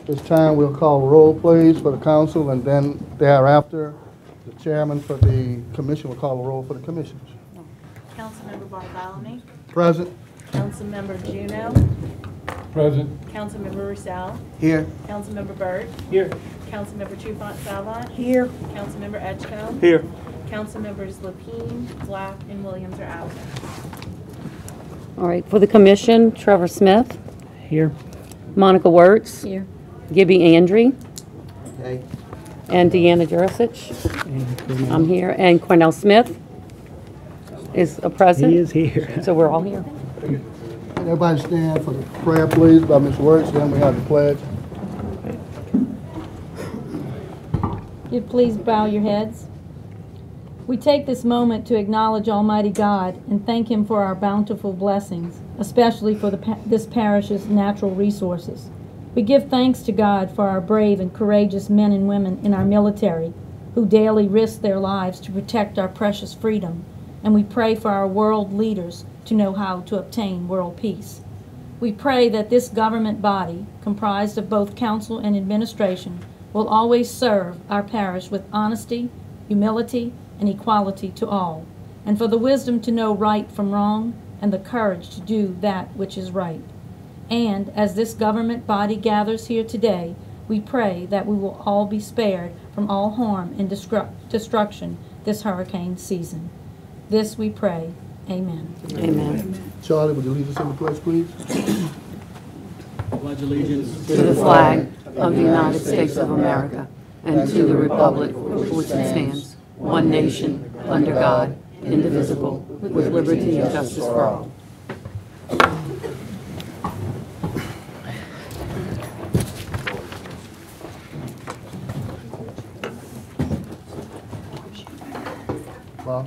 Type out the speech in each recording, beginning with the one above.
This time we'll call roll, please, for the council, and then thereafter, the chairman for the commission will call a roll for the commissioners. Councilmember Bartholomew. Present. Councilmember Juneau. Present. Councilmember Roussel. Here. Councilmember Byrd. Here. Councilmember Trufant Salvat. Here. Councilmember Edgecombe. Here. Councilmembers Lapine, Black, and Williams are absent. All right, for the commission, Trevor Smith, Here. Monica Wirtz, Here. Gibby Andry, Okay. and Deanna Jurisic. I'm here, and Cornell Smith is a present. He is here. So we're all here. Everybody stand for the prayer, please, by Ms. Wirtz, then we have the pledge. You'd please bow your heads. We take this moment to acknowledge Almighty God and thank Him for our bountiful blessings, especially for this parish's natural resources. We give thanks to God for our brave and courageous men and women in our military who daily risk their lives to protect our precious freedom, and we pray for our world leaders to know how to obtain world peace. We pray that this government body, comprised of both council and administration, will always serve our parish with honesty, humility, and equality to all, and for the wisdom to know right from wrong and the courage to do that which is right. And as this government body gathers here today, we pray that we will all be spared from all harm and destruction this hurricane season. This we pray. Amen. Amen. Charlie, would you lead us in the pledge, please? Pledge allegiance To the flag of the United States of America and to the republic for which it stands, one nation, under God, indivisible, with liberty and justice for all. Bob?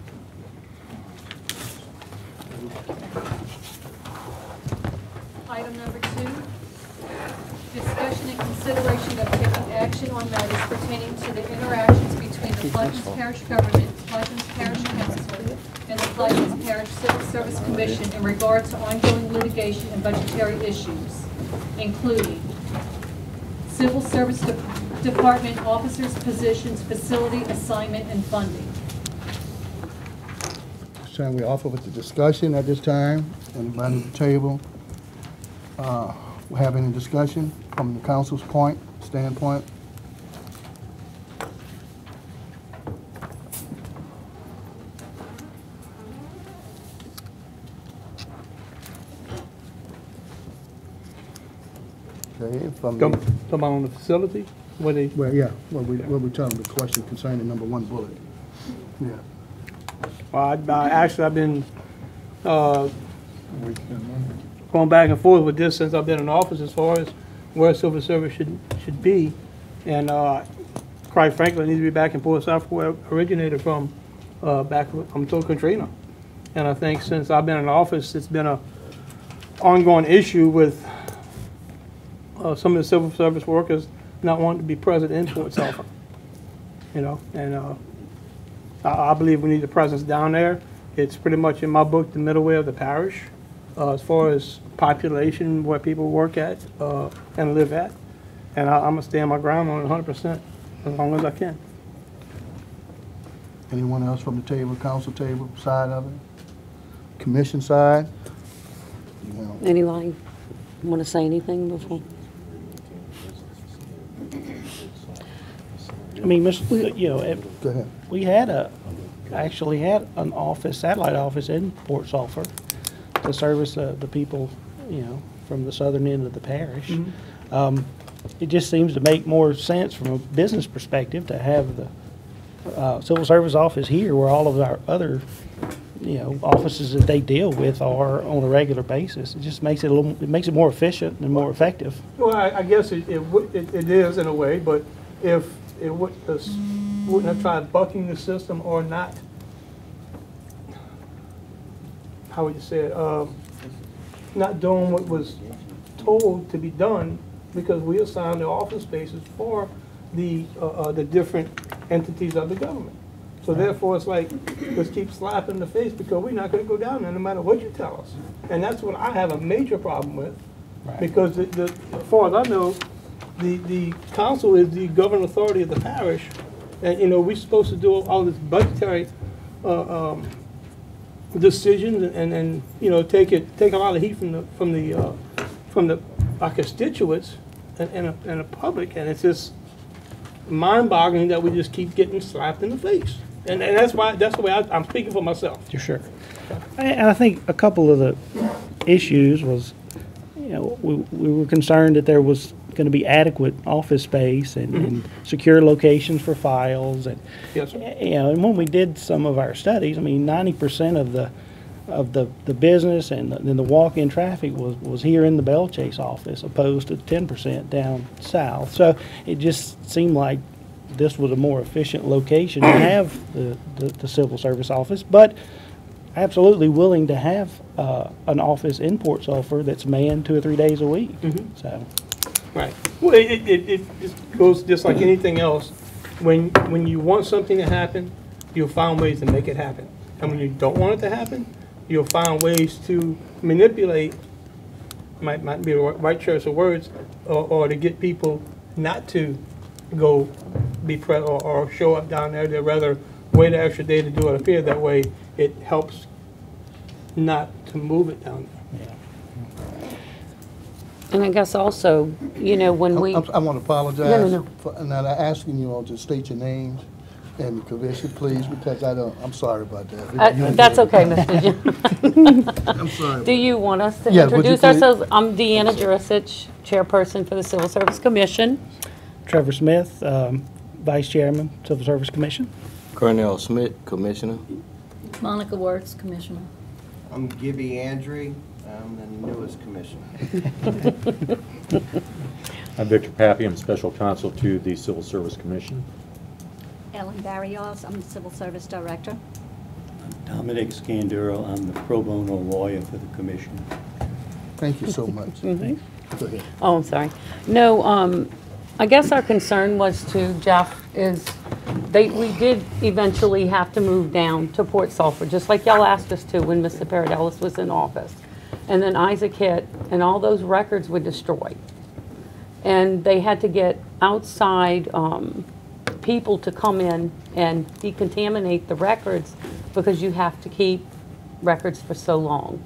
Item number 2, discussion and consideration of taking action on matters pertaining to the interactions between the Pleasants Parish Government, Pleasants Parish Council, and the Pleasants Parish Civil Service Commission in regard to ongoing litigation and budgetary issues, including Civil Service Department officers' positions, facility assignment, and funding. This time we offer with the discussion at this time. Anybody at the table will have any discussion from the council's standpoint? Okay, from the, Come on the facility. What they? well, yeah, what we tell them the question concerning number 1 bullet. Yeah. Well, I've been going back and forth with this since I've been in office as far as where civil service should be, and quite frankly, it needs to be back in Port South where it originated from, back until Katrina. And I think since I've been in office, it's been an ongoing issue with some of the civil service workers not wanting to be present in Port South. You know, and I believe we need a presence down there. It's pretty much in my book the middle way of the parish as far as population, where people work at and live at. And I'm going to stand my ground on it 100% as long as I can. Anyone else from the table, council table side of it? Commission side? No. Anybody want to say anything before? I mean, you know, Go ahead. we actually had an office, satellite office in Port Sulphur to service the people, you know, from the southern end of the parish. It just seems to make more sense from a business perspective to have the civil service office here, where all of our other, you know, offices that they deal with are on a regular basis. It just makes it it makes it more efficient and more effective. Well, I guess it is in a way, but if it wouldn't have tried bucking the system or not, how would you say it, not doing what was told to be done, because we assigned the office spaces for the different entities of the government. So therefore, it's like, let's keep slapping in the face because we're not going to go down there no matter what you tell us. And that's what I have a major problem with, because as far as I know, the council is the governing authority of the parish, and, you know, we're supposed to do all this budgetary, decisions and, you know, take a lot of heat from our constituents and the public, and it's just mind-boggling that we just keep getting slapped in the face. And that's the way I'm speaking for myself. You're sure. And I think a couple of the issues was, you know, we were concerned that there was going to be adequate office space and secure locations for files, and Yes, sir. you know, and when we did some of our studies, I mean, 90% of the business and the walk-in traffic was here in the Bell Chase office, opposed to 10% down south. So it just seemed like this was a more efficient location to have the civil service office, but absolutely willing to have an office in Port Sulphur that's manned 2 or 3 days a week. So, Right. Well, it just goes just like anything else. When you want something to happen, you'll find ways to make it happen. And when you don't want it to happen, you'll find ways to manipulate, might be the right choice of words, or to get people not to go be or show up down there. They'd rather wait an extra day to do it up here. That way it helps not to move it down there. And I guess also, you know, when we, I want to apologize No. for not asking you all to state your names and the commission, please, because I'm sorry about that. that's okay, Mr. Jim. I'm sorry. Do you want us to Yeah, would you introduce please? ourselves? I'm Deanna Jurasich, Chairperson for the Civil Service Commission. Trevor Smith, Vice Chairman, Civil Service Commission. Cornell Smith, Commissioner. Monica Wertz, Commissioner. I'm Gibby Andre. I'm the newest commissioner. I'm Victor Pappy. I'm Special Counsel to the Civil Service Commission. Ellen Barrios, I'm the Civil Service Director. Dominic Scanduro, I'm the pro bono lawyer for the commission. Thank you so much. Go ahead. Oh, I'm sorry. No, I guess our concern was to Jeff is we did eventually have to move down to Port Sulphur, just like y'all asked us to when Mr. Paradellis was in office. And then Isaac hit, and all those records were destroyed. And they had to get outside people to come in and decontaminate the records because you have to keep records for so long.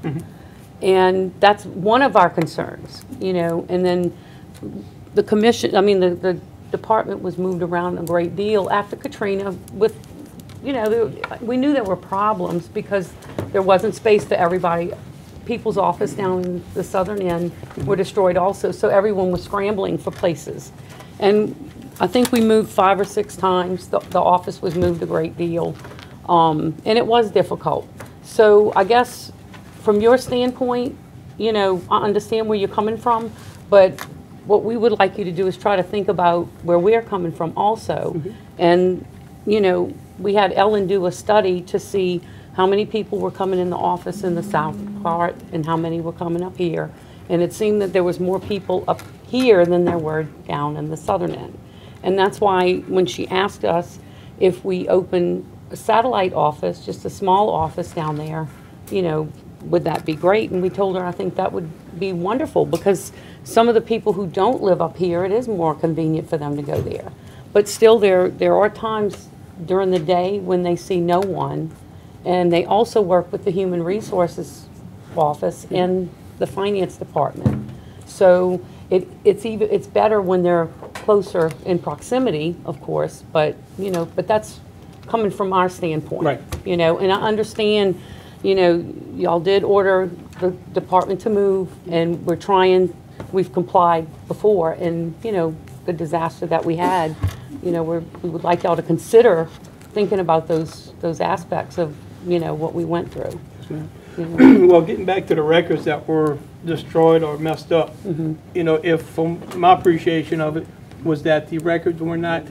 And that's one of our concerns, you know. And then the commission, I mean, the department was moved around a great deal after Katrina with, you know, we knew there were problems because there wasn't space for everybody. People's office down in the southern end were destroyed also, so everyone was scrambling for places. And I think we moved 5 or 6 times. The office was moved a great deal, and it was difficult. So I guess from your standpoint, you know, I understand where you're coming from, but what we would like you to do is try to think about where we're coming from also. And, you know, we had Ellen do a study to see how many people were coming in the office in the south part and how many were coming up here. And it seemed that there was more people up here than there were down in the southern end. And that's why when she asked us if we open a satellite office, just a small office down there, you know, would that be great? And we told her I think that would be wonderful because some of the people who don't live up here, it is more convenient for them to go there. But still there are times during the day when they see no one. And they also work with the Human Resources Office and the Finance Department. So it's better when they're closer in proximity, of course, but, you know, but that's coming from our standpoint. Right. You know, and I understand, you know, y'all did order the department to move, and we've complied before, and, you know, the disaster that we had, you know, we would like y'all to consider thinking about those aspects of, you know, what we went through. You know? Well, getting back to the records that were destroyed or messed up, you know, if from my appreciation of it was that the records were not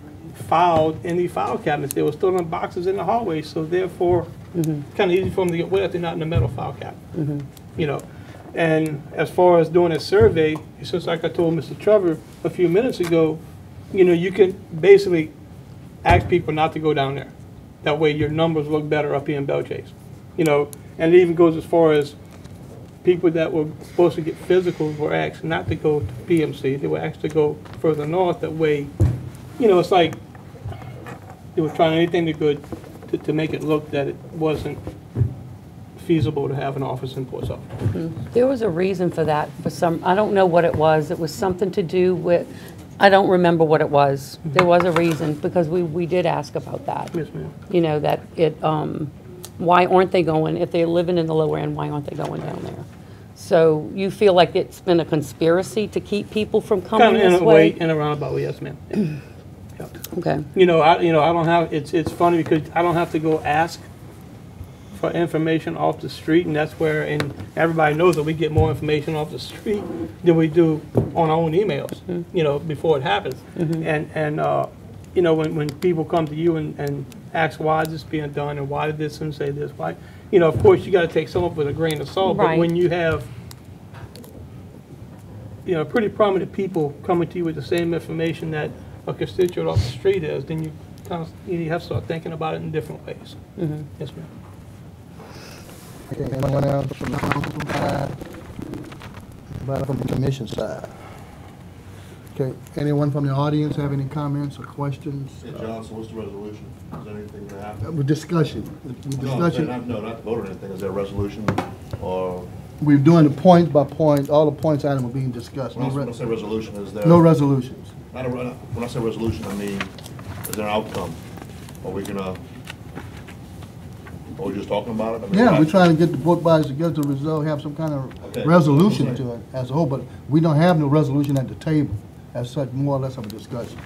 filed in the file cabinets, they were still in boxes in the hallway, so therefore kind of easy for them to get wet if they're not in the metal file cabinet. You know, and as far as doing a survey, it's just like I told Mr. Trevor a few minutes ago, you know, you can basically ask people not to go down there. That way your numbers look better up here in Bell Chase. You know, and it even goes as far as people that were supposed to get physicals were asked not to go to PMC. They were asked to go further north. That way, you know, it's like they were trying anything they could to make it look that it wasn't feasible to have an office in Port Suffolk. There was a reason for that, I don't know what it was. It was something to do with, I don't remember what it was. There was a reason, because we did ask about that. Yes, ma'am. You know, that it, why aren't they going, if they're living in the lower end, why aren't they going down there? So you feel like it's been a conspiracy to keep people from coming Kind of in this a way? way, in a roundabout way, yes, ma'am. Yeah. Okay. You know, I don't have, it's funny because I don't have to go ask for information off the street, and that's where, and everybody knows that we get more information off the street than we do on our own emails, you know, before it happens. And you know, when people come to you and ask why is this being done, and why did this and say this, why, you know, of course, you got to take some of it with a grain of salt, but Right. when you have, you know, pretty prominent people coming to you with the same information that a constituent off the street is, then you kind of, you have to start thinking about it in different ways. Yes, ma'am. Okay, anyone else from the council side? Anybody from the commission side? Okay, anyone from the audience have any comments or questions? Hey, Johnson, what's the resolution? Is there anything that happened? With discussion. No, I'm saying not to vote or anything. Is there a resolution or? We're doing it point by point, all the points item are being discussed. When I say resolution, is there? No resolutions. When I say resolution, I mean, is there an outcome? Are we gonna, are we just talking about it? I mean, Yeah, we're trying to get the both bodies together to resolve, have some kind of Okay. resolution to it as a whole, but we don't have no resolution at the table as such, more or less of a discussion.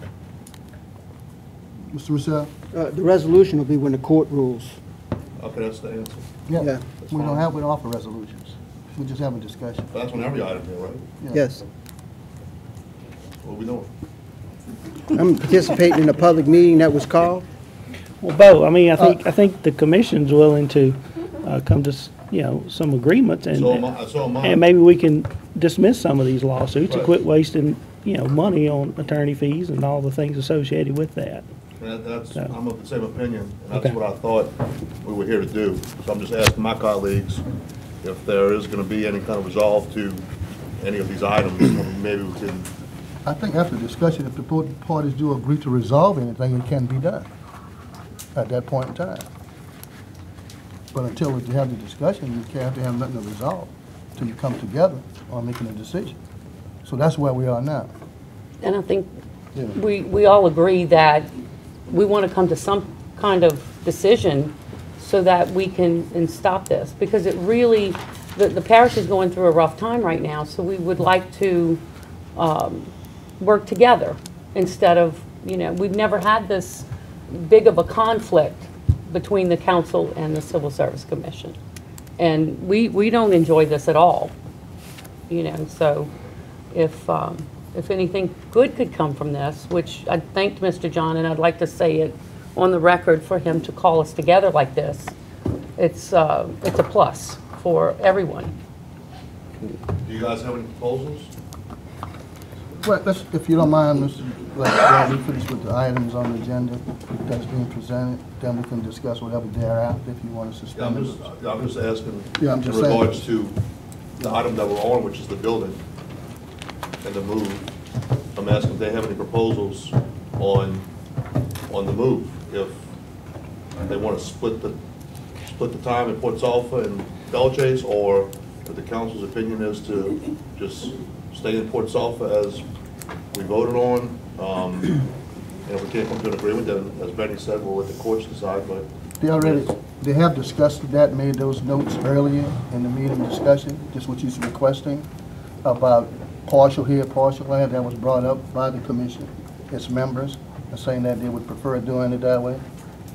Mr. Rousseau? The resolution will be when the court rules. Okay, that's the answer. Yeah. We don't offer resolutions. We just have a discussion. But that's on every item here, right? Yeah. Yes. What are we doing? I'm participating in a public meeting that was called. Well, Bo, I mean, I think the commission's willing to come to, you know, some agreements, and So am I. and maybe we can dismiss some of these lawsuits and Right. quit wasting, you know, money on attorney fees and all the things associated with that. I'm of the same opinion, and that's Okay. what I thought we were here to do. So I'm just asking my colleagues if there is gonna be any kind of resolve to any of these items, maybe we can. I think after discussion, if the both parties do agree to resolve anything, it can be done at that point in time. But until we have the discussion, you can't have nothing to resolve till you come together on making a decision. So that's where we are now. And I think Yeah. we all agree that we want to come to some kind of decision so that we can and stop this, because it really, the parish is going through a rough time right now, so we would like to work together instead of, you know, we've never had this big of a conflict between the council and the Civil Service Commission. And we don't enjoy this at all, you know, so if anything good could come from this, which I thanked Mr. John, and I'd like to say it on the record for him to call us together like this, it's a plus for everyone. Do you guys have any proposals? Well, if you don't mind, Mr. Black, we finish with the items on the agenda that's being presented, then we can discuss whatever thereafter if you want to suspend it. I'm just asking Yeah, I'm in just saying. regards to the item that we're on, which is the building and the move. I'm asking if they have any proposals on the move. If they want to split the time in Port Sulphur and Belchase, or if the council's opinion is to just stay in Port Sulphur as we voted on. And if we can't come to an agreement, then, as Benny said, we'll let the courts decide, but. They have discussed that, made those notes earlier in the meeting discussion, just what you're requesting about partial here, partial there. That was brought up by the commission, its members, and saying that they would prefer doing it that way.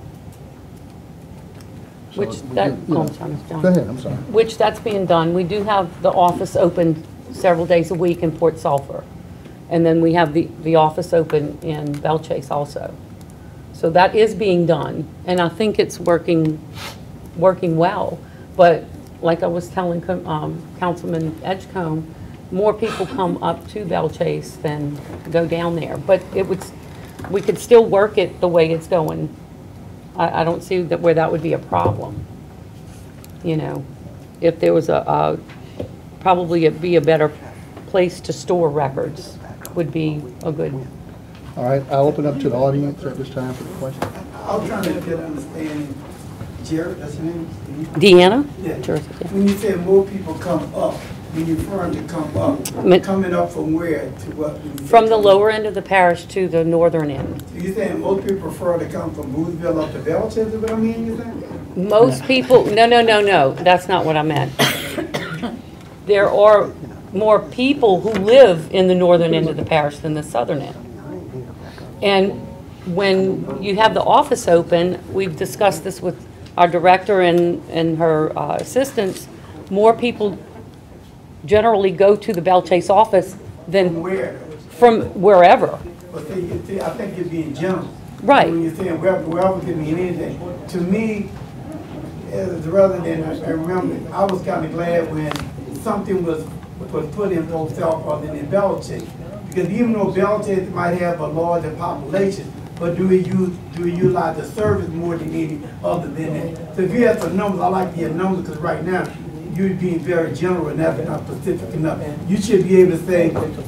So Which we that, did, you oh, know. I'm sorry, Mr. John. Go ahead, I'm sorry. Which that's being done. We do have the office open several days a week in Port Sulphur. And then we have the office open in Belchase also. So that is being done, and I think it's working well. But like I was telling Councilman Edgecombe, more people come up to Belchase than go down there. But we could still work it the way it's going. I don't see where that would be a problem. You know, if there was a probably be a better place to store records, would be a good. All right, I'll open up to the audience at this time for the question. I was trying to get an understanding, Jared, that's your name? Deanna? Yeah. Sure. When you say more people come up, when you refer to come up, coming up from where to what? From the lower end of the parish to the northern end. So you're saying most people prefer to come from Boothville up to Belcher, is what I mean, you saying? Most people, no, that's not what I meant. There are more people who live in the northern end of the parish than the southern end. And when you have the office open, we've discussed this with our director and her assistants, more people generally go to the Belchase office than from wherever. But see, I think you're being general. Right. When you're saying wherever can mean anything. To me, rather than, I remember, I was kind of glad when something was put in Post Elk other than in Belchase. Because even though Belchase might have a larger population, but do we utilize the service more than any other than that? So if you have some numbers, I like to hear numbers because right now you're being very general and that's not specific enough. You should be able to say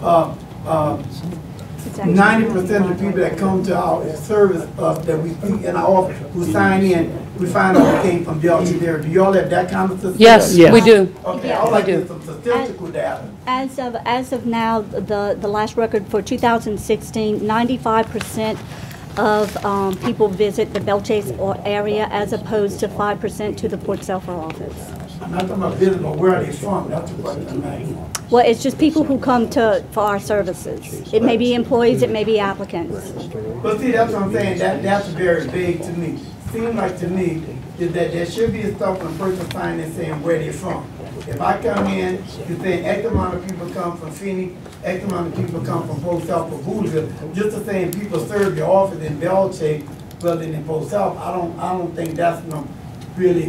90% of the people that come to our service that we see in our office who sign in, we find out they came from Belchase there. Do y'all have that kind of statistics? Yes, we do. Okay, I would like to get some statistical data. As of now, the last record for 2016, 95% of people visit the Belchase area as opposed to 5% to the Port Sulphur office. I'm not talking about business, but where are they from? That's the question I'm asking. Well, it's just people who come for our services. It may be employees, it may be applicants. But see, that's what I'm saying, that's very vague to me. Seems like to me is that there should be a stuff when a person signs in saying where they're from. If I come in, you're saying X amount of people come from Phoenix, X amount of people come from Post South or Boothville. Just the same people serve your office in Belchase rather than in Post South. I don't think that's no really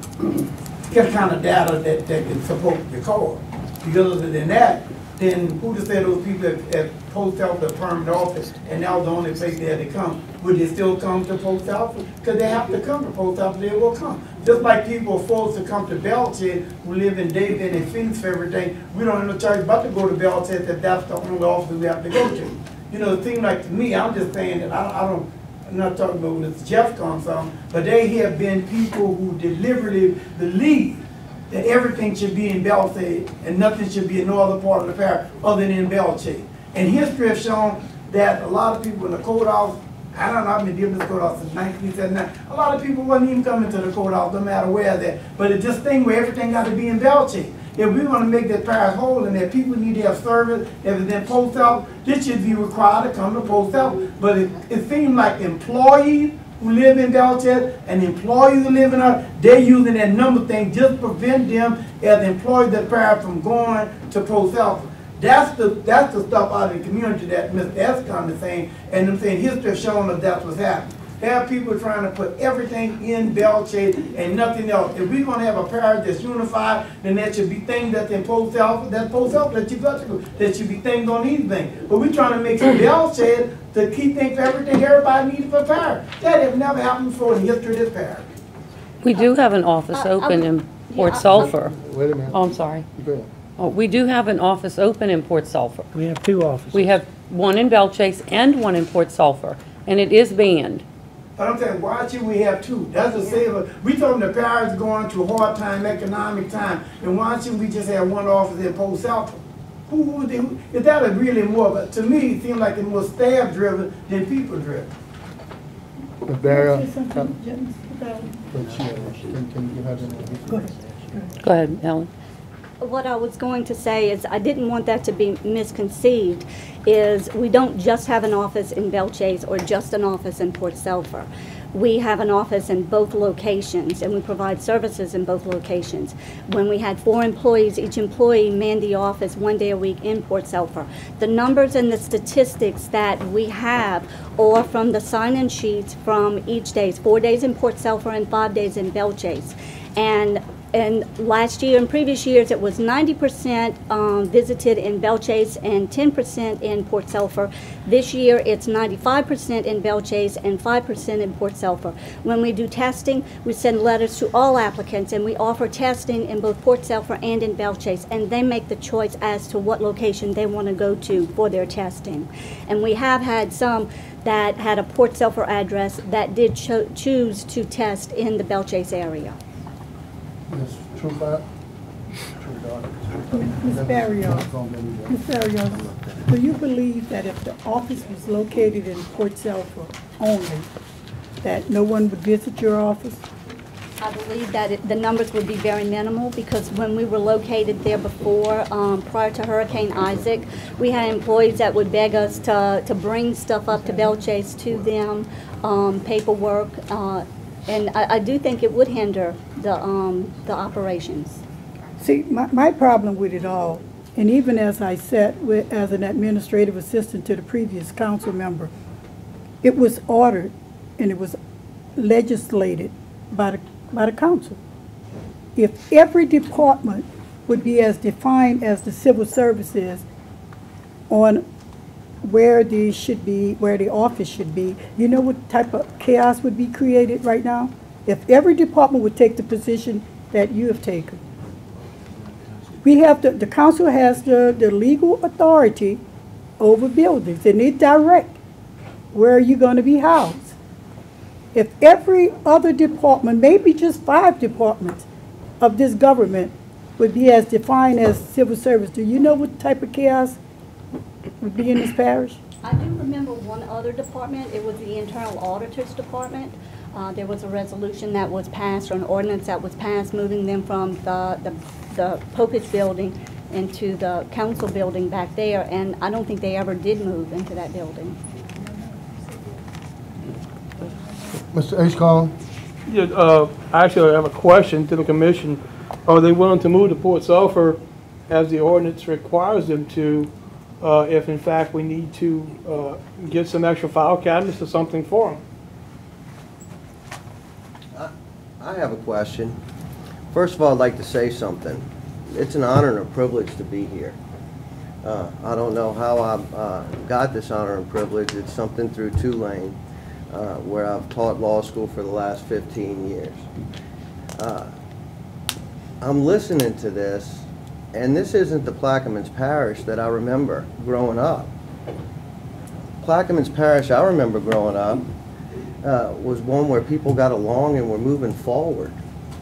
kind of data that can support your cause. Because other than that, then who to say those people at Post South, the permanent office, and that was the only place they had to come? Would they still come to Post South? Because they have to come to Post South, they will come. Just like people are forced to come to Belchase who live in David and Phoenix for everything, we don't have no choice but to go to Belchase if that's the only office we have to go to. You know, it seems like to me, I'm just saying that I'm not talking about when it's Jeff comes on, but there have been people who deliberately believe that everything should be in Belchase and nothing should be in no other part of the parish other than in Belchase. And history has shown that a lot of people in the courthouse, I don't know, I've been dealing with the courthouse since 1979. A lot of people wasn't even coming to the courthouse, no matter where they're. But it's this thing where everything got to be in Belchase. If we want to make that parish whole and that people need to have service, if it's in Post South, this should be required to come to Post South. But it seems like employees who live in Belchase and employees who live in our, they're using that number thing just to prevent them as employees that parish from going to Post South. That's the stuff out of the community that Mr. Escom is saying, and I'm saying history has shown us that's what's happening. There are people trying to put everything in Belchase and nothing else. If we're going to have a parish that's unified, then there should be things that's in Post South, that you got to go. There should be things on these things. But we're trying to make Belchase to keep things for everything everybody needs for a parish. That has never happened before in the history of this parish. We do have an office open in Port Sulphur. Wait a minute. Oh, I'm sorry. Go ahead. Oh, we do have an office open in Port Sulphur. We have two offices. We have one in Belchase and one in Port Sulphur, and it is banned. But I'm saying, why should we have two? That's a saver. We told them the parish is going through a hard time, economic time, and why shouldn't we just have one office in Post South? Who would they? Is that a really more? But to me, it seems like it's more staff driven than people driven. Go ahead, Ellen. What I was going to say is I didn't want that to be misconceived, is we don't just have an office in Belchase or just an office in Port Sulphur. We have an office in both locations, and we provide services in both locations. When we had 4 employees, each employee manned the office 1 day a week in Port Sulphur. The numbers and the statistics that we have are from the sign-in sheets from each day, 4 days in Port Sulphur and 5 days in Belchase. And And last year and previous years, it was 90% visited in Belchase and 10% in Port Sulphur. This year, it's 95% in Belchase and 5% in Port Sulphur. When we do testing, we send letters to all applicants, and we offer testing in both Port Sulphur and in Belchase, and they make the choice as to what location they want to go to for their testing. And we have had some that had a Port Sulphur address that did choose to test in the Belchase area. Ms. Truebach? Ms. Barrios, do you believe that if the office was located in Port Sulphur only, that no one would visit your office? I believe that the numbers would be very minimal, because when we were located there before, prior to Hurricane Isaac, we had employees that would beg us to bring stuff up to Belchase to them, paperwork, and I do think it would hinder the operations. See, my problem with it all, and even as I sat as an administrative assistant to the previous council member, it was ordered and it was legislated by the council. If every department would be as defined as the civil service is on where the office should be, you know what type of chaos would be created right now? If every department would take the position that you have taken. We have the council has the legal authority over buildings, and they direct where you're going to be housed. If every other department, maybe just 5 departments of this government would be as defined as civil service, do you know what type of chaos would be in this parish? I do remember one other department. It was the Internal Auditor's Department. There was a resolution that was passed, or an ordinance that was passed, moving them from the Popich building into the council building back there, and I don't think they ever did move into that building. Mr. Ashcombe? Yeah, actually, I have a question to the commission. Are they willing to move to Port Sulphur as the ordinance requires them to, if in fact we need to get some extra file cabinets or something for them? I have a question. First of all, I'd like to say something. It's an honor and a privilege to be here. I don't know how I got this honor and privilege. It's something through Tulane, where I've taught law school for the last 15 years. I'm listening to this, and this isn't the Plaquemines Parish that I remember growing up. Plaquemines Parish I remember growing up was one where people got along and were moving forward.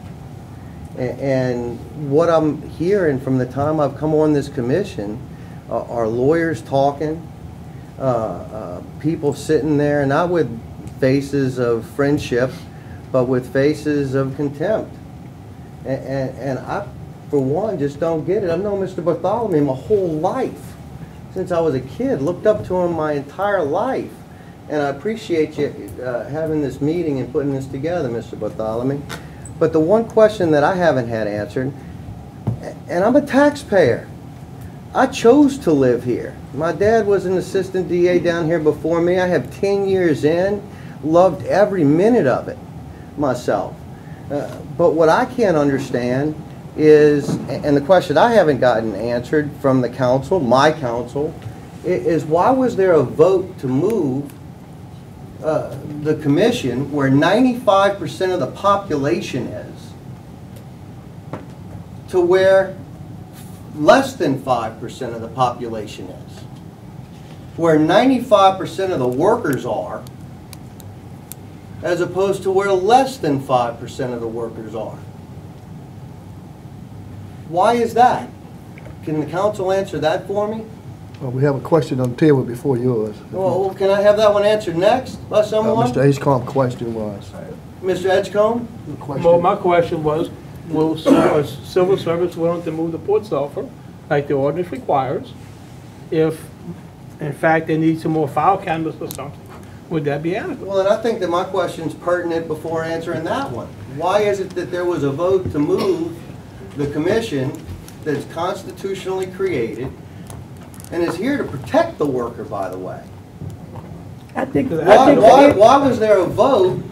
And what I'm hearing from the time I've come on this commission are lawyers talking, people sitting there, not with faces of friendship, but with faces of contempt. And I, for one, just don't get it. I've known Mr. Bartholomew my whole life. Since I was a kid, looked up to him my entire life. And I appreciate you having this meeting and putting this together, Mr. Bartholomew. But the one question that I haven't had answered, and I'm a taxpayer. I chose to live here. My dad was an assistant DA down here before me. I have 10 years in, loved every minute of it myself. But what I can't understand is, and the question I haven't gotten answered from the council, my council, is why was there a vote to move the commission where 95% of the population is to where less than 5% of the population is, where 95% of the workers are, as opposed to where less than 5% of the workers are? Why is that? Can the council answer that for me? Well, we have a question on the table before yours. Well, can I have that one answered next by someone? Mr. Ashcombe's question was. Mr. Edgecombe? Well, my question was, will civil service willing to move to Port Sulphur, like the ordinance requires, if in fact they need some more file cabinets or something? Would that be adequate? Well, and I think that my question's pertinent before answering that one. Why is it that there was a vote to move the commission that's constitutionally created and is here to protect the worker, by the way? I think Why was there a vote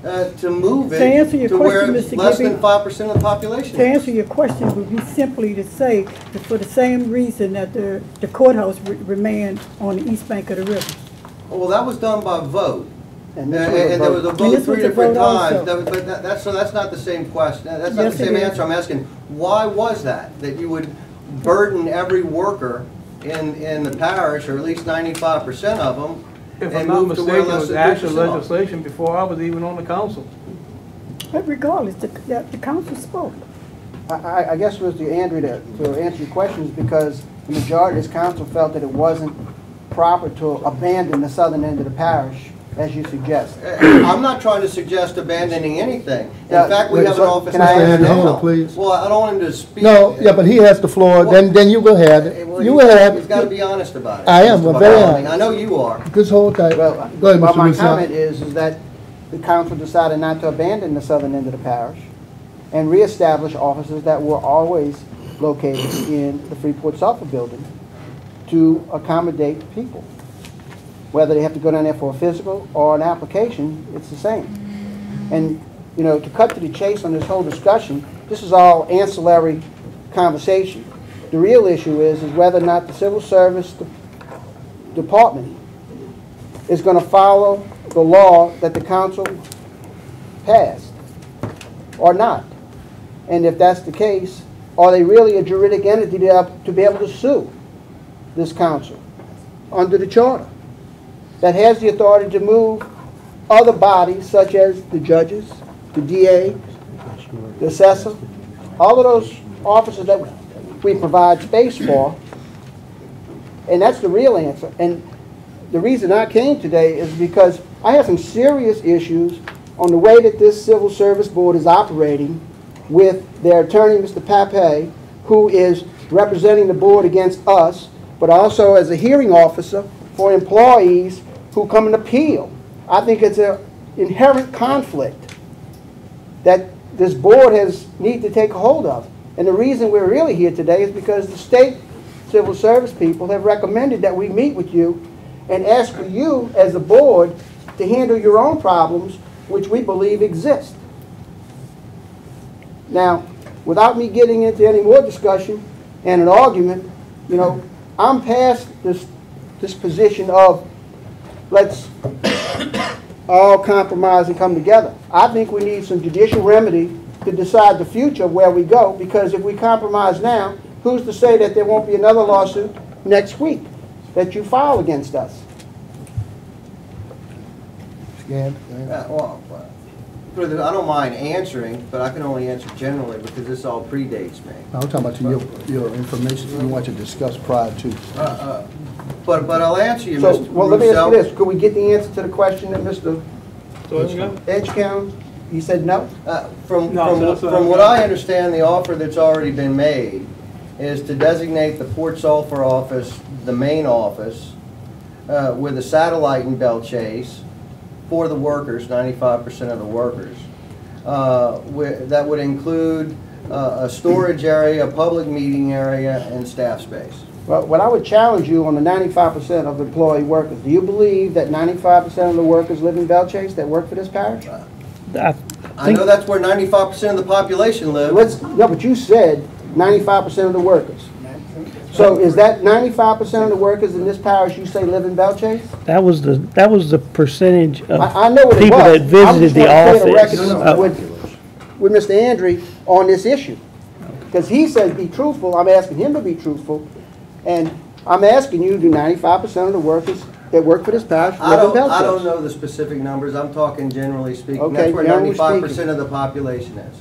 to move To answer it your to where question, it's Mr. less Gibby, than 5% of the population. To answer your question would be simply to say that for the same reason that the courthouse remained on the east bank of the river. Well, that was done by vote. And And this was a there was a vote. vote this was three a different vote times. also. But that's not the same question. That's not Yes, the same it is. answer. I'm asking, why was that? That you would burden every worker in the parish, or at least 95% of them, If I'm and not move to mistaken, where it less was than actual 3% off? legislation before I was even on the council. But regardless, the council spoke. I guess, Mr. Andrew, to answer your questions, because the majority of this council felt that it wasn't proper to abandon the southern end of the parish, as you suggest. I'm not trying to suggest abandoning anything. In Yeah, fact, we wait, have so an office. can I there ask- now. Hold on, please. Well, I don't want him to speak. No, yeah, but he has the floor, then you go ahead. Well, You go ahead. He's got to be honest about it. I am, Mr. I'm very Bartholomew. honest. I know you are. Just hold tight. Well, Go ahead, well, Mr. my Russo. comment is that the council decided not to abandon the southern end of the parish and reestablish offices that were always located in the Freeport Sulphur building to accommodate people. Whether they have to go down there for a physical or an application, it's the same. And, you know, to cut to the chase on this whole discussion, this is all ancillary conversation. The real issue is whether or not the civil service department is going to follow the law that the council passed or not. And if that's the case, are they really a juridic entity to be able to sue this council under the charter that has the authority to move other bodies such as the judges, the DA, the assessor, all of those officers that we provide space for? And that's the real answer. And the reason I came today is because I have some serious issues on the way that this Civil Service Board is operating with their attorney, Mr. Pape, who is representing the board against us, but also as a hearing officer for employees who come and appeal. I think it's an inherent conflict that this board needs to take hold of. And the reason we're really here today is because the state civil service people have recommended that we meet with you and ask for you as a board to handle your own problems, which we believe exist. Now, without me getting into any more discussion and an argument, you know, I'm past this position of let's all compromise and come together. I think we need some judicial remedy to decide the future of where we go, because if we compromise now, who's to say that there won't be another lawsuit next week that you file against us? Well, I don't mind answering, but I can only answer generally because this all predates me. I'm talking about your information you want to discuss prior to. But I'll answer you, So, Mr. well, let me ask you Russo. this. Could we get the answer to the question that Mr. Edgecombe, he said no? From what I understand, the offer that's already been made is to designate the Port Sulphur office, the main office, with a satellite in Belchase for the workers, 95% of the workers. That would include a storage area, a public meeting area, and staff space. Well, what I would challenge you on the 95% of employee workers, do you believe that 95% of the workers live in Belchase that work for this parish? I know that's where 95% of the population lives. No, but you said 95% of the workers. So is that 95% of the workers in this parish you say live in Belchase? That was the percentage of I know what it people was. that visited the I just want to office. clear the record with Mr. Andre on this issue. Because he says be truthful, I'm asking him to be truthful. And I'm asking you, do 95% of the workers that work for this parish live in Belchase? I don't know the specific numbers. I'm talking generally speaking. Okay, That's where generally 95% speaking. of the population is.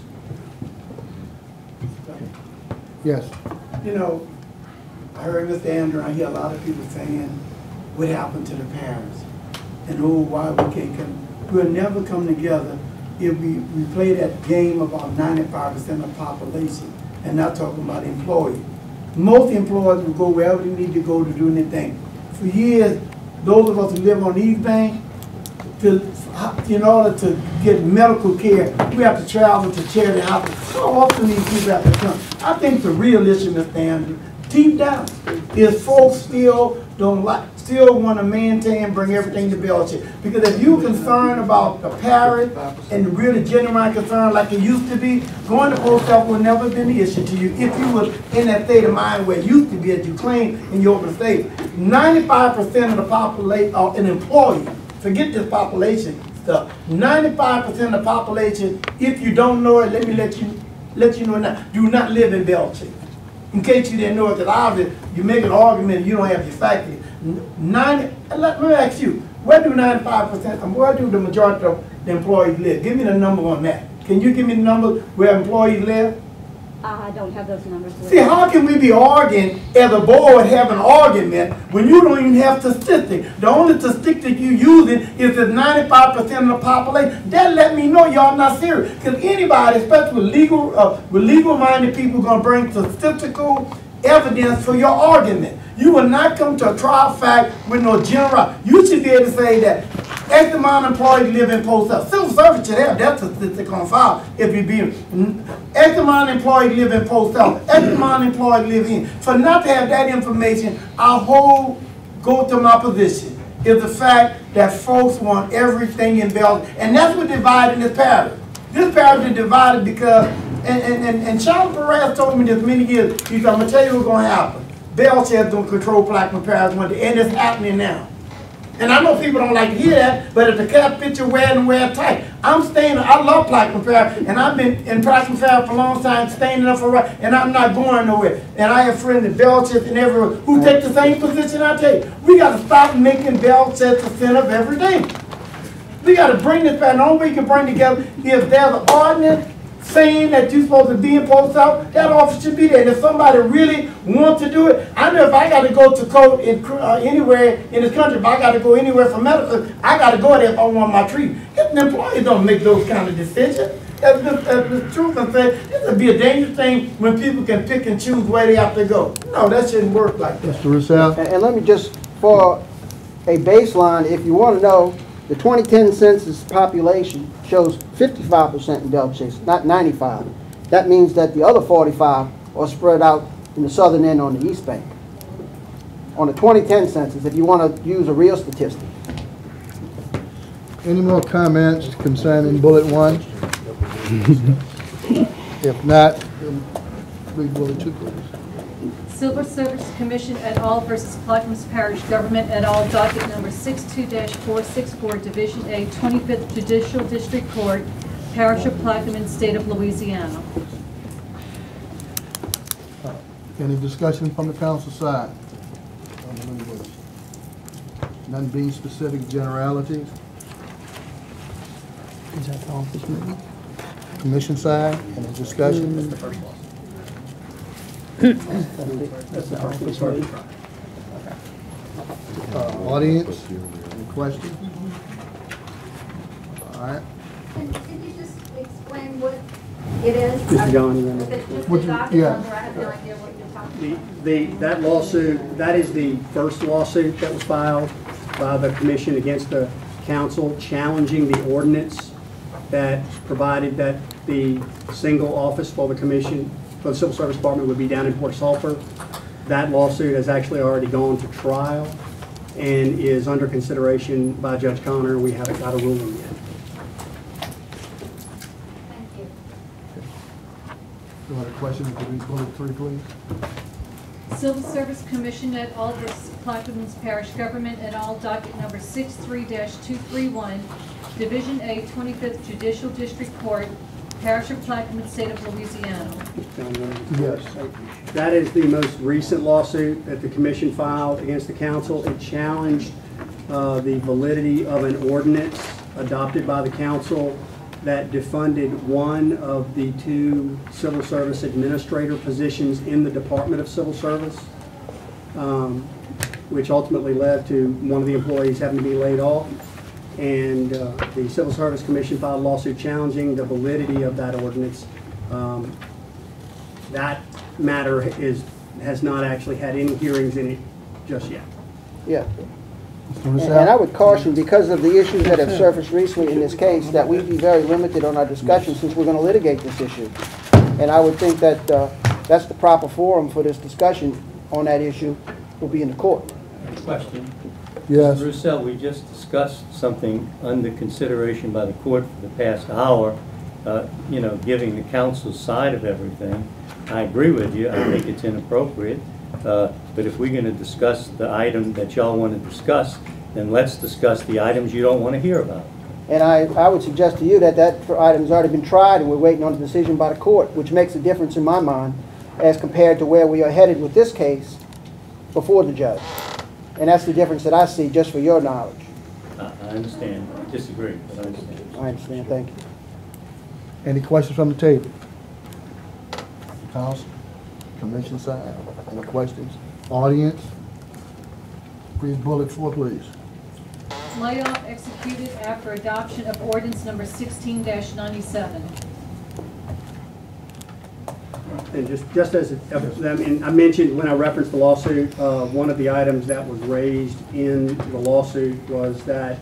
Yes. You know, I heard Mr. Andrew, I hear a lot of people saying, what happened to the parents? And why we can't come. We'll never come together if we play that game about 95% of the population and not talking about employees. Most employees will go wherever they need to go to do anything. For years, those of us who live on East Bank, in order to get medical care, we have to travel to charity hospitals. How often these people have to come? I think the real issue, Mr. Andrew, deep down, is folks still still want to maintain, bring everything to Belcher. Because if you're concerned about the parish and really genuine concern like it used to be, going to post office would never been the issue to you if you was in that state of mind where it used to be, as you claim in your open statement. 95% of the population are an employee. Forget this population stuff. 95% of the population, if you don't know it, let me let you know now, do not live in Belcher. In case you didn't know it, because obviously you make an argument you don't have your facts. Let me ask you, where do 95%, where do the majority of the employees live? Give me the number on that. Can you give me the number where employees live? I don't have those numbers. See, how can we be arguing as a board, have an argument when you don't even have statistics? The only statistic you using is that 95% of the population. That let me know y'all not serious. Because anybody, especially with legal-minded people, gonna bring statistical evidence for your argument. You will not come to a trial fact with no general. You should be able to say that X amount of employees live in post office. Civil service should have that statistic on file. If you be X amount of employees live in post office, X amount of employees live in. For not to have that information, our whole go to my position is the fact that folks want everything in Belgium, and that's what divided this parish. This parish is divided because, and Sean Perez told me this many years. He said, I'm gonna tell you what's gonna happen. Belcher is gonna control Plaquemine Parish one day, and it's happening now. And I know people don't like to hear that, but if the cap fits your wear and wear tight. I love Plaquemine Parish, and I've been in Plaquemine Parish for a long time, staying up for right, and I'm not going nowhere. And I have friends in Belcher and everywhere who take the same position I take. We got to stop making Belcher the center of everything. We got to bring this back. The only way we can bring together is there's an ordinance saying that you're supposed to be in post office, that office should be there. And if somebody really wants to do it, I know if I got to go to court anywhere in this country, if I got to go anywhere for medical, I got to go there if I want my treatment. If the employees don't make those kind of decisions, that's the truth. I'm saying this would be a dangerous thing when people can pick and choose where they have to go. No, that shouldn't work like that. Mr. Roussel? And let me just, for a baseline, if you want to know, the 2010 census population shows 55% in Belchase, not 95. That means that the other 45 are spread out in the southern end on the East Bank. On the 2010 census, if you want to use a real statistic. Any more comments concerning bullet 1? If not, read bullet 2, please. Civil Service Commission et al. Versus Plaquemine Parish Government et al. Docket number 62-464, Division A, 25th Judicial District Court, Parish of Plaquemine, State of Louisiana. Any discussion from the council side? None being specific generalities. Is that the office meeting? Commission side, any discussion? That's the first one. That's the office meeting. Audience, any questions? All right. And could you just explain what it is? Mr. John, you If it's just Would a you- docket yeah. number, I have no idea what you're talking about. That lawsuit, that is the first lawsuit that was filed by the commission against the council challenging the ordinance that provided that the single office for the commission, for the Civil Service Department would be down in Port Sulphur. That lawsuit has actually already gone to trial and is under consideration by Judge Connor. We haven't got a ruling yet. Thank you. No other questions? Could we read bullet 3, please? Civil Service Commission et al. Versus Plaquemine Parish Government et al. Docket number 63-231, Division A, 25th Judicial District Court, Parish of Plaquemine, State of Louisiana. Yes. That is the most recent lawsuit that the commission filed against the council. It challenged the validity of an ordinance adopted by the council that defunded one of the 2 civil service administrator positions in the Department of Civil Service, which ultimately led to one of the employees having to be laid off. And the Civil Service Commission filed a lawsuit challenging the validity of that ordinance. That matter has not actually had any hearings in it just yet. Yeah. And I would caution, because of the issues that have surfaced recently in this case, that we be very limited on our discussion since we're going to litigate this issue. And I would think that that's the proper forum for this discussion on that issue will be in the court. Question. Yes. Mr. Roussel, we just discussed something under consideration by the court for the past hour, giving the council's side of everything. I agree with you. I think it's inappropriate. But if we're going to discuss the item that y'all want to discuss, then let's discuss the items you don't want to hear about. And I would suggest to you that item's already been tried and we're waiting on a decision by the court, which makes a difference in my mind as compared to where we are headed with this case before the judge. And that's the difference that I see, just for your knowledge. I understand. I disagree, but I understand. I understand. Thank you. Any questions from the table? Council, commission side, any questions? Audience? Please bullet 4, please. Layoff executed after adoption of ordinance number 16-97. And just as, I mentioned when I referenced the lawsuit, one of the items that was raised in the lawsuit was that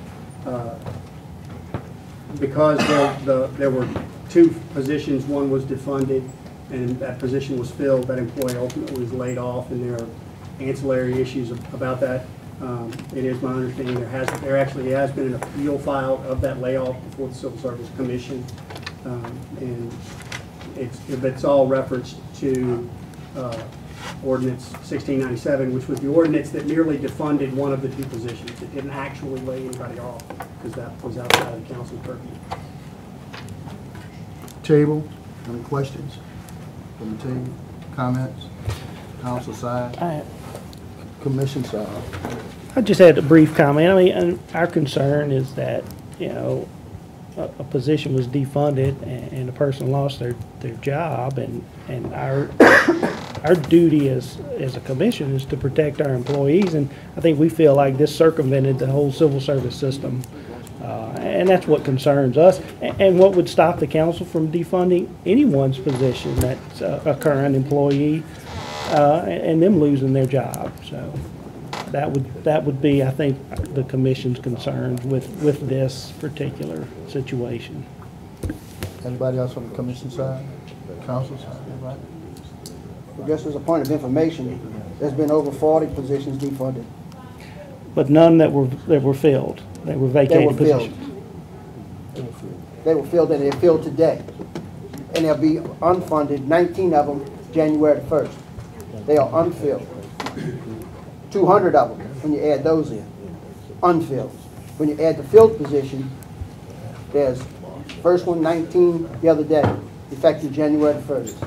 because there were 2 positions, one was defunded and that position was filled, that employee ultimately was laid off, and there are ancillary issues about that. It is my understanding there actually has been an appeal filed of that layoff before the Civil Service Commission, and it's all referenced to Ordinance 1697, which was the ordinance that merely defunded one of the 2 positions. It didn't actually lay anybody off because that was outside of the council's purview. Table, any questions from the table? Comments? Council side? Commission side? I just had a brief comment. I mean, and our concern is that, a position was defunded and a person lost their job, and our duty as a commission is to protect our employees, and I think we feel like this circumvented the whole civil service system, and that's what concerns us, and what would stop the council from defunding anyone's position that's a current employee and them losing their job. So that would be, I think, the commission's concerns with this particular situation. Anybody else from the commission side? Council side? Anybody? Well, just as a point of information, there's been over 40 positions defunded. But none that were filled. They were vacated positions. They were filled and they're filled today. And there'll be unfunded, 19 of them, January the 1st. They are unfilled. 200 of them, when you add those in, unfilled. When you add the filled position, there's first one, 19 the other day, effective January the 1st.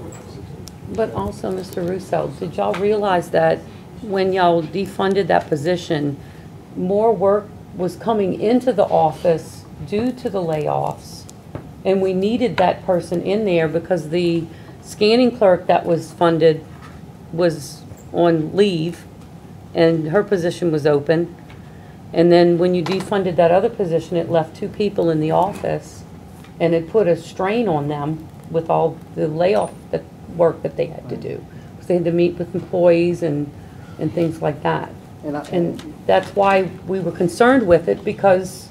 But also, Mr. Russo, did y'all realize that when y'all defunded that position, more work was coming into the office due to the layoffs, and we needed that person in there because the scanning clerk that was funded was on leave, and her position was open. And then when you defunded that other position, it left 2 people in the office, and it put a strain on them with all the layoff work that they had to do. They had to meet with employees and things like that. And that's why we were concerned with it, because,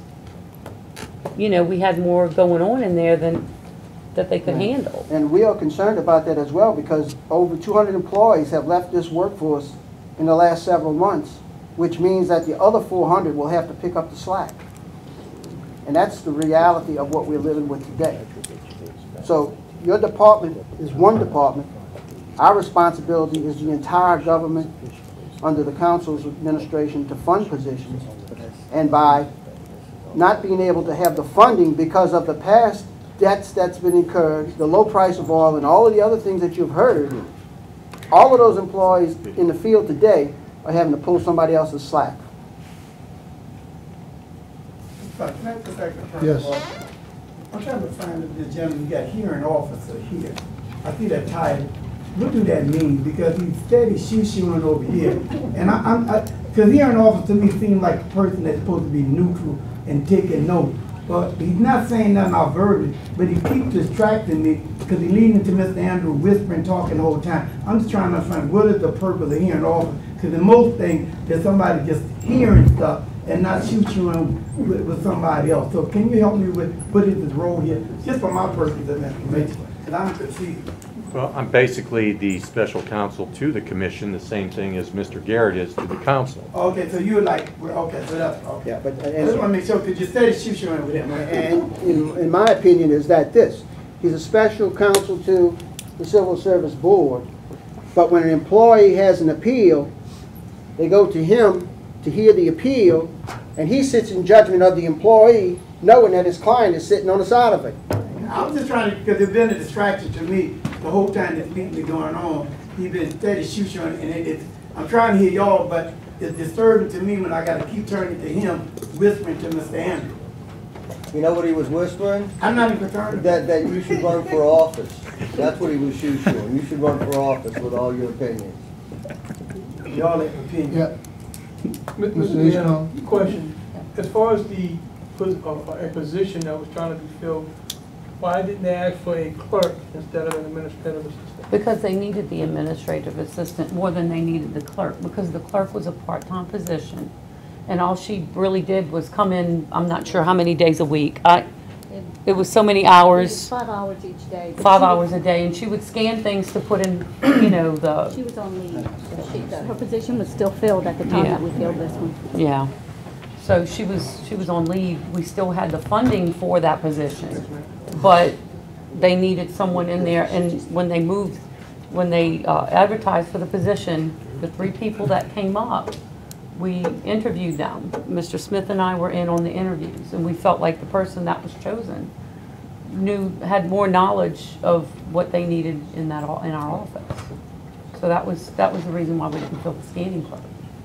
we had more going on in there than that they could handle. And we are concerned about that as well, because over 200 employees have left this workforce in the last several months, which means that the other 400 will have to pick up the slack. And that's the reality of what we're living with today. So your department is one department. Our responsibility is the entire government under the council's administration to fund positions. And by not being able to have the funding because of the past debts that's been incurred, the low price of oil, and all of the other things that you've heard, all of those employees in the field today are having to pull somebody else's slack. Yes. I'm trying to find the gentleman, you got hearing officer here. I see that title. What do that mean? Because he's steady shoo-shooing over here. And because hearing officer to me seems like a person that's supposed to be neutral and taking notes. But he's not saying nothing off verbiage, but he keeps distracting me because he's leading to Mr. Andrew whispering, talking the whole time. I'm just trying to find what is the purpose of hearing officer. Because in most things, there's somebody just hearing stuff and not shoo-shooing with somebody else. So can you help me with what is his role here? Just for my purpose of information, because I'm confused. Well, I'm basically the special counsel to the commission, the same thing as Mr. Garrett is to the council. Okay, so you're like, okay, so that's, okay. Yeah, but, I just wanna make sure, because you said shoot you with him. and in my opinion is that he's a special counsel to the Civil Service Board, but when an employee has an appeal, they go to him to hear the appeal, and he sits in judgment of the employee, knowing that his client is sitting on the side of it. I'm just trying to, because it's been a distraction to me the whole time this meeting been going on. He's been steady shooting, and I'm trying to hear y'all, but it's disturbing to me when I got to keep turning to him, whispering to Mr. Andrew. You know what he was whispering? I'm not even concerned. That you should run for office. That's what he was shooting. You should run for office with all your opinions. Y'all have opinions. Yeah. Mr. Deanna, question. As far as a position that was trying to be filled, why didn't they ask for a clerk instead of an administrative assistant? Because they needed the administrative assistant more than they needed the clerk, because the clerk was a part-time position. And all she really did was come in, I'm not sure how many days a week. It was so many hours. 5 hours each day. 5 hours a day, and she would scan things to put in, you know, She was on leave. Her position was still filled at the time that we filled this one. Yeah. So she was on leave. We still had the funding for that position, but they needed someone in there. And when they advertised for the position, the 3 people that came up, we interviewed them. Mr. Smith and I were in on the interviews, and we felt like the person that was chosen had more knowledge of what they needed in our office. So that was the reason why we didn't fill the scanning clerk.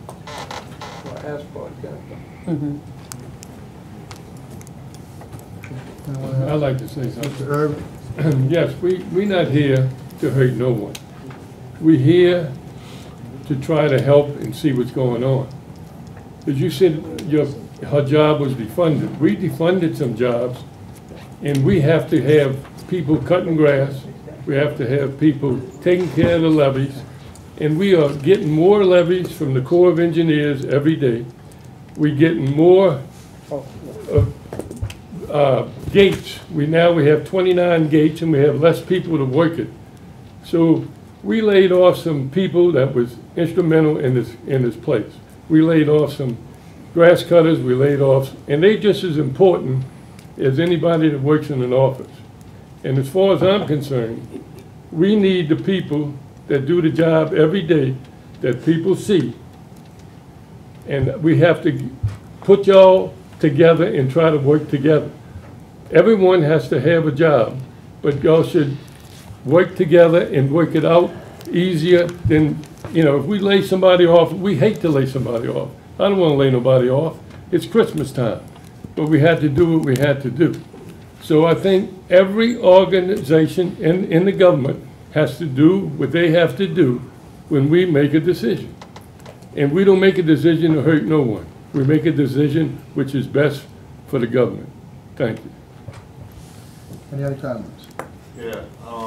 I'd like to say something. Mr. Irvin? Yes, we're not here to hurt no one. We're here to try to help and see what's going on. As you said, her job was defunded. We defunded some jobs, and we have to have people cutting grass. We have to have people taking care of the levees, and we are getting more levees from the Corps of Engineers every day. We're getting more gates. We have 29 gates, and we have less people to work it. So we laid off some people that was instrumental in this place. We laid off some grass cutters, we laid off, and they just as important as anybody that works in an office. And as far as I'm concerned, we need the people that do the job every day that people see. And we have to put y'all together and try to work together. Everyone has to have a job, but y'all should work together and work it out easier than, you know, if we lay somebody off, we hate to lay somebody off. I don't want to lay nobody off. It's Christmas time, but we had to do what we had to do. So I think every organization in the government has to do what they have to do when we make a decision. And we don't make a decision to hurt no one. We make a decision which is best for the government. Thank you. Any other comments? Yeah,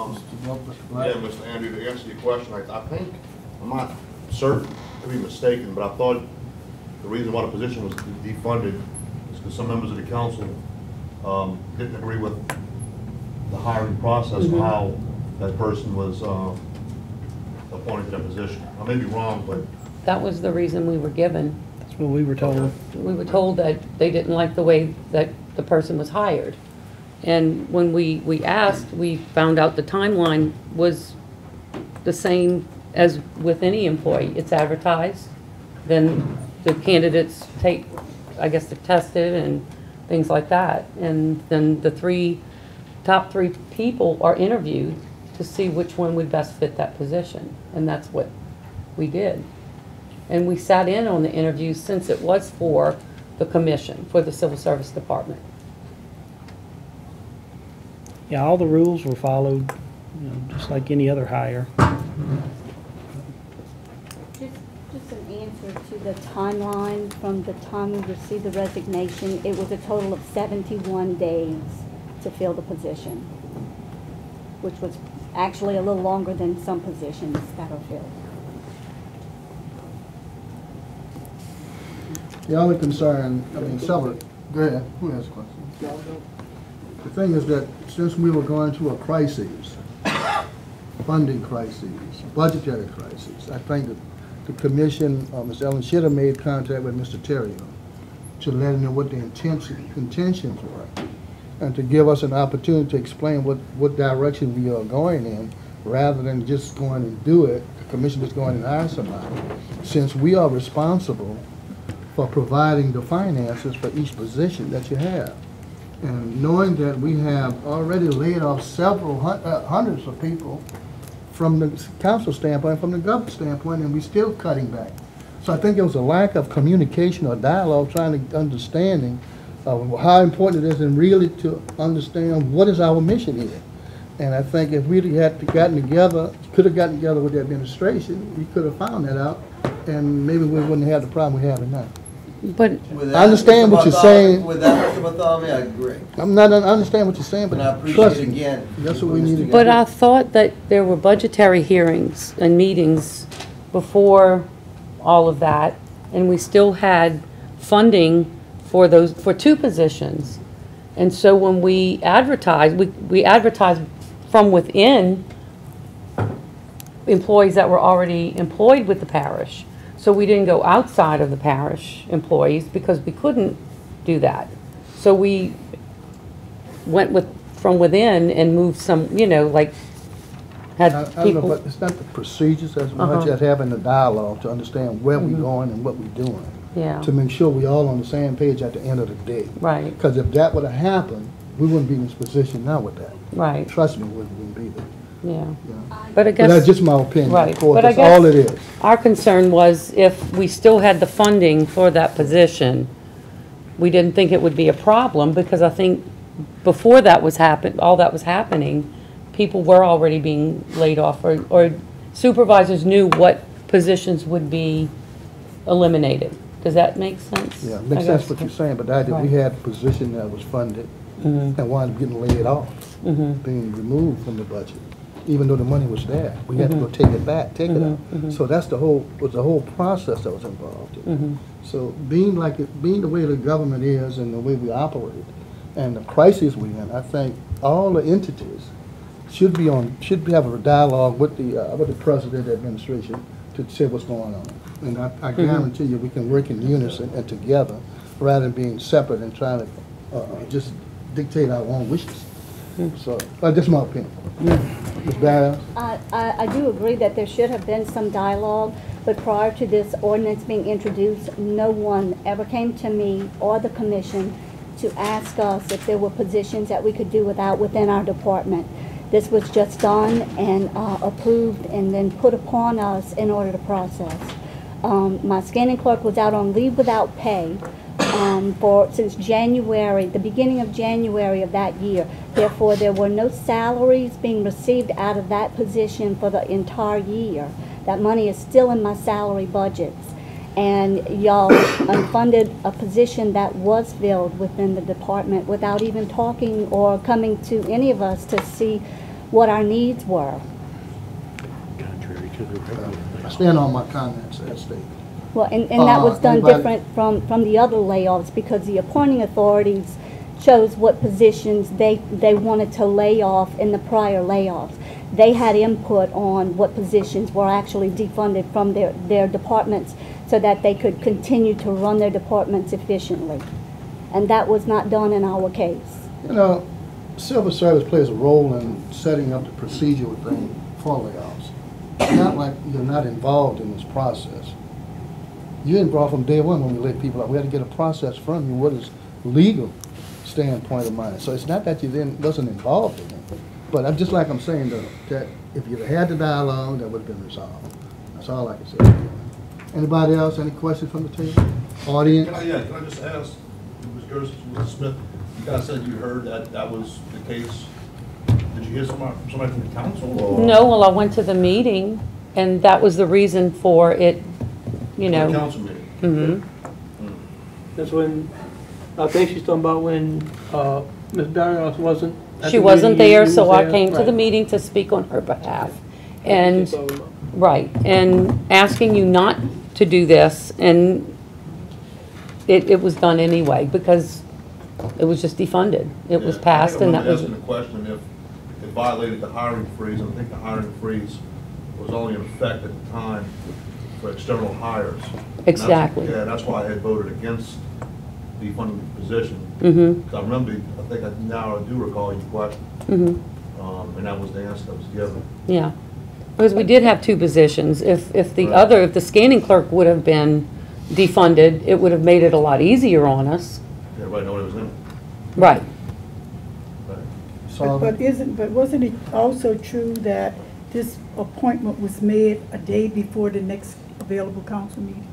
Mr. Andrew, to answer your question, I think, I'm not certain, to be mistaken, but I thought the reason why the position was defunded is because some members of the council didn't agree with the hiring process, how that person was appointed to that position. I may be wrong, but... That was the reason we were given. That's what we were told. We were told that they didn't like the way that the person was hired. And when we asked, we found out the timeline was the same as with any employee. It's advertised, then the candidates they're tested and things like that. And then the top three people are interviewed to see which one would best fit that position. And that's what we did. And we sat in on the interviews since it was for the commission, for the Civil Service Department. Yeah, all the rules were followed, you know, just like any other hire. Just an answer to the timeline from the time we received the resignation. It was a total of 71 days to fill the position, which was actually a little longer than some positions that are filled. The only concern, several, go ahead, who has a question? The thing is that since we were going through a crisis funding crises, budgetary crises. I think that the commission, Ms. Ellen, should have made contact with Mr. Terrio to let him know what the intentions were, and to give us an opportunity to explain what direction we are going in, rather than just going and do it. The commission is going and hire somebody, since we are responsible for providing the finances for each position that you have. And knowing that we have already laid off several hundreds of people from the council standpoint, from the government standpoint, and we're still cutting back. So I think there was a lack of communication or dialogue, trying to understanding of how important it is, and really to understand what is our mission here. And I think if we had gotten together, could have gotten together with the administration, we could have found that out, and maybe we wouldn't have the problem we have now. But I understand what you're saying. With that, Mr. Bartholomew, I agree. I understand what you're saying, but And I appreciate trust me, again. that's what we need to do. But I thought that there were budgetary hearings and meetings before all of that, and we still had funding for those, for 2 positions. And so when we advertised, we advertised from within employees that were already employed with the parish. So we didn't go outside of the parish employees because we couldn't do that. So we went from within and moved some, you know, like, had I don't know, people. but it's not the procedures as much as having the dialogue to understand where we're going and what we're doing. Yeah. To make sure we're all on the same page at the end of the day. Right. Because if that would have happened, we wouldn't be in this position now with that. Right. Trust me, we wouldn't be there. Yeah. Yeah. But I guess. But that's just my opinion. Right. Of course, But I that's all guess it is. Our concern was if we still had the funding for that position, we didn't think it would be a problem, because I think before that was all that was happening, people were already being laid off, or supervisors knew what positions would be eliminated. Does that make sense? Yeah, it makes sense what you're saying, but that we had a position that was funded and wound up getting laid off, being removed from the budget, even though the money was there. We had to go take it back, take it out. So that's the whole process that was involved in. So being the way the government is and the way we operate and the crisis we're in, I think all the entities should have a dialogue with the president of the administration to say what's going on. And I guarantee you we can work in unison and together, rather than being separate and trying to just dictate our own wishes. So that's my opinion. Ms. Barrows? I do agree that there should have been some dialogue, but prior to this ordinance being introduced, no one ever came to me or the commission to ask us if there were positions that we could do without within our department. This was just done and approved and then put upon us in order to process. My scanning clerk was out on leave without pay since January, the beginning of January of that year. Therefore, there were no salaries being received out of that position for the entire year. That money is still in my salary budgets. And y'all unfunded a position that was filled within the department without even talking or coming to any of us to see what our needs were. Contrary to the I stand on my comments as stated. Well, and that was done anybody? different from the other layoffs, because the appointing authorities chose what positions they wanted to lay off in the prior layoffs. They had input on what positions were actually defunded from their departments so that they could continue to run their departments efficiently. And that was not done in our case. You know, civil service plays a role in setting up the procedural thing for layoffs. It's not like you're not involved in this process. You're involved from day one when we let people out. We had to get a process from you, what is legal standpoint of mine. So it's not that you then wasn't involved in it. But I'm just like I'm saying, though, that if you had the dialogue, that would have been resolved. That's all I can say. Anybody else, any questions from the team? Audience? Can I just ask, Ms. Gerst, Mr. Smith, you guys said you heard that was the case. Did you hear somebody from the council? Or? No, well, I went to the meeting, and that was the reason for it, you know. The council meeting? That's when, I think she's talking about when Ms. Barrios wasn't at She the wasn't meeting, there, you so was I there. came to the Right. meeting to speak on her behalf. And, She's talking about. right, and asking you not to do this, and it was done anyway, because it was just defunded. It was passed, and that was. I remember asking the question it violated the hiring freeze, and I think the hiring freeze was only in effect at the time for external hires. Exactly. Yeah, that's why I had voted against defunding the position. Mm-hmm. 'Cause I remember, I think now I do recall your question, Mm-hmm. And that was the answer that was given. Yeah, because we did have two positions. If the Right. other, if the scanning clerk would have been defunded, it would have made it a lot easier on us. Everybody know what it was in. Right. But wasn't it also true that this appointment was made a day before the next available council meeting?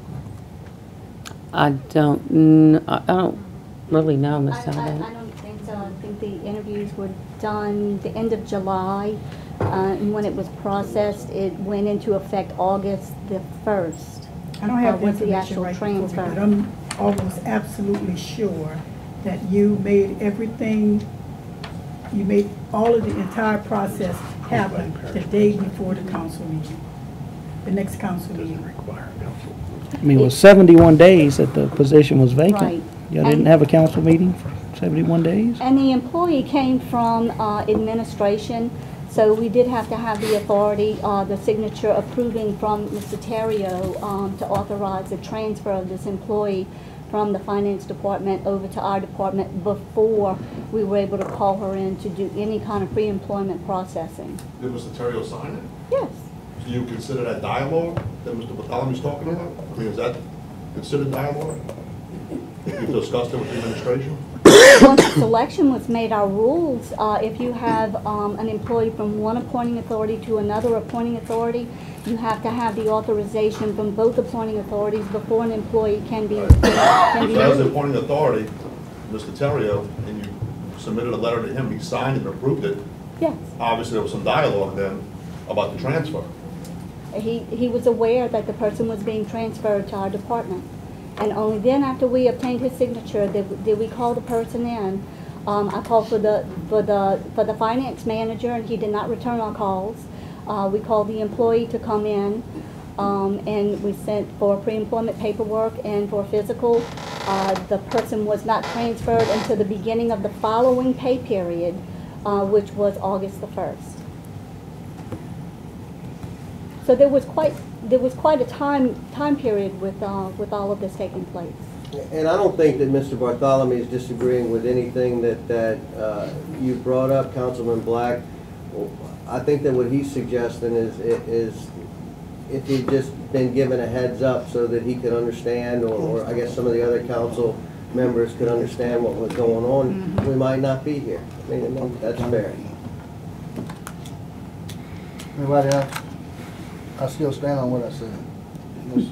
I don't really know, Ms. I Talbot. don't think so. I think the interviews were done the end of July, and when it was processed, it went into effect August the 1st. I don't have the was the information actual right before me, transfer. but I'm almost absolutely sure that you made everything, you made all of the entire process happen the day before the council meeting, the next council meeting. I mean, it was 71 days that the position was vacant. Right. Y'all didn't have a council meeting for 71 days? And the employee came from administration, so we did have to have the authority, the signature approving from Mr. Terrio to authorize the transfer of this employee from the finance department over to our department before we were able to call her in to do any kind of pre-employment processing. Did Mr. Terrio sign it? Yes. Do you consider that dialogue that Mr. Bartholomew's talking about? I mean, is that considered dialogue? You've discussed it with the administration? Once the selection was made, our rules, if you have an employee from one appointing authority to another appointing authority, you have to have the authorization from both appointing authorities before an employee can be If as the moved. appointing authority, Mr. Terrio, and you submitted a letter to him, he signed it and approved it, Yes. obviously there was some dialogue then about the transfer. He was aware that the person was being transferred to our department. And only then, after we obtained his signature, did we call the person in. I called for the finance manager, and he did not return our calls. We called the employee to come in, and we sent for pre-employment paperwork and for physical. The person was not transferred until the beginning of the following pay period, which was August the 1st. So there was quite a time period with all of this taking place. And I don't think that Mr. Bartholomew is disagreeing with anything that you brought up, Councilman Black. I think that what he's suggesting is if he'd just been given a heads up so that he could understand, or I guess some of the other council members could understand what was going on, we might not be here. I mean, that's fair. Anybody else? I still stand on what I said. Yes.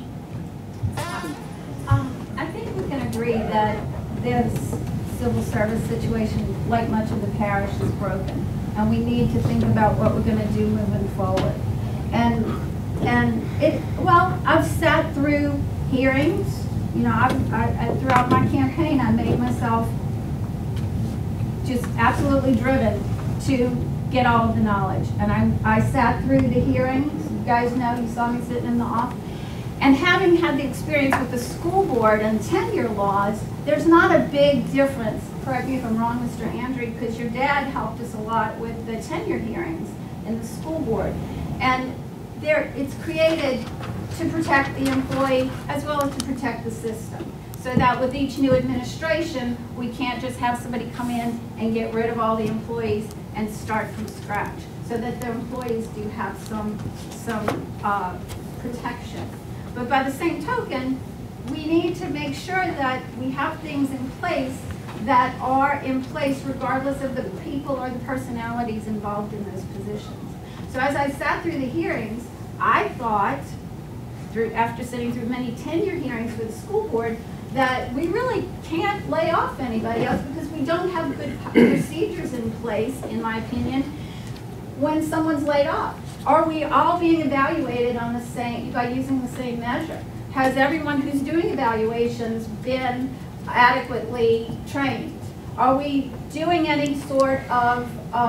I think we can agree that this civil service situation, like much of the parish, is broken. And we need to think about what we're going to do moving forward. And I've sat through hearings. You know, I throughout my campaign, I made myself just absolutely driven to get all of the knowledge. And I sat through the hearings. You guys know, you saw me sitting in the office. And having had the experience with the school board and tenure laws, there's not a big difference. Correct me if I'm wrong, Mr. Andrew, because your dad helped us a lot with the tenure hearings in the school board. And it's created to protect the employee as well as to protect the system. So that with each new administration, we can't just have somebody come in and get rid of all the employees and start from scratch. So that the employees do have some protection. But by the same token, we need to make sure that we have things in place that are in place regardless of the people or the personalities involved in those positions. So as I sat through the hearings, I thought, after sitting through many tenure hearings with the school board, that we really can't lay off anybody else because we don't have good procedures in place, in my opinion, when someone's laid off. Are we all being evaluated on the same, by using the same measure? Has everyone who's doing evaluations been adequately trained? Are we doing any sort of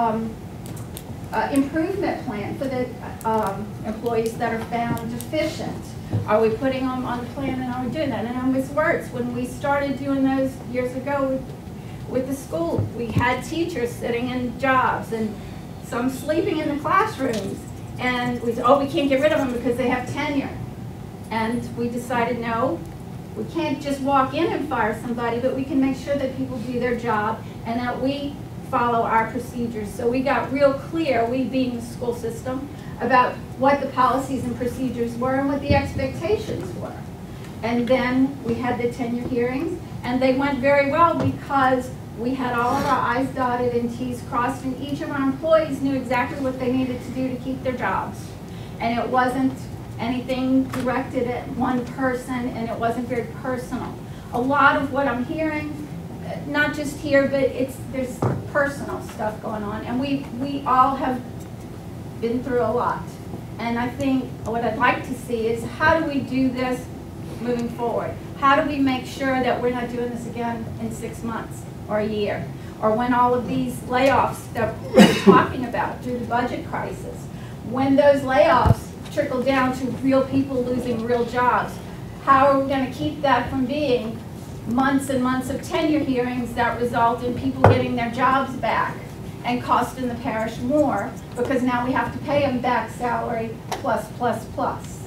improvement plan for the employees that are found deficient? Are we putting them on the plan and are we doing that? And on Ms. Wirtz, when we started doing those years ago with the school, we had teachers sitting in jobs and some sleeping in the classrooms. And we said, oh, we can't get rid of them because they have tenure. And we decided, no, we can't just walk in and fire somebody, but we can make sure that people do their job and that we follow our procedures. So we got real clear, we being the school system, about what the policies and procedures were and what the expectations were. And then we had the tenure hearings, and they went very well because we had all of our I's dotted and T's crossed, and each of our employees knew exactly what they needed to do to keep their jobs. And it wasn't anything directed at one person, and it wasn't very personal. A lot of what I'm hearing, not just here, but there's personal stuff going on, and we all have been through a lot. And I think what I'd like to see is, how do we do this moving forward? How do we make sure that we're not doing this again in 6 months or a year? Or when all of these layoffs that we're talking about through the budget crisis, when those layoffs trickle down to real people losing real jobs, how are we going to keep that from being months and months of tenure hearings that result in people getting their jobs back and costing the parish more, because now we have to pay them back salary plus, plus, plus.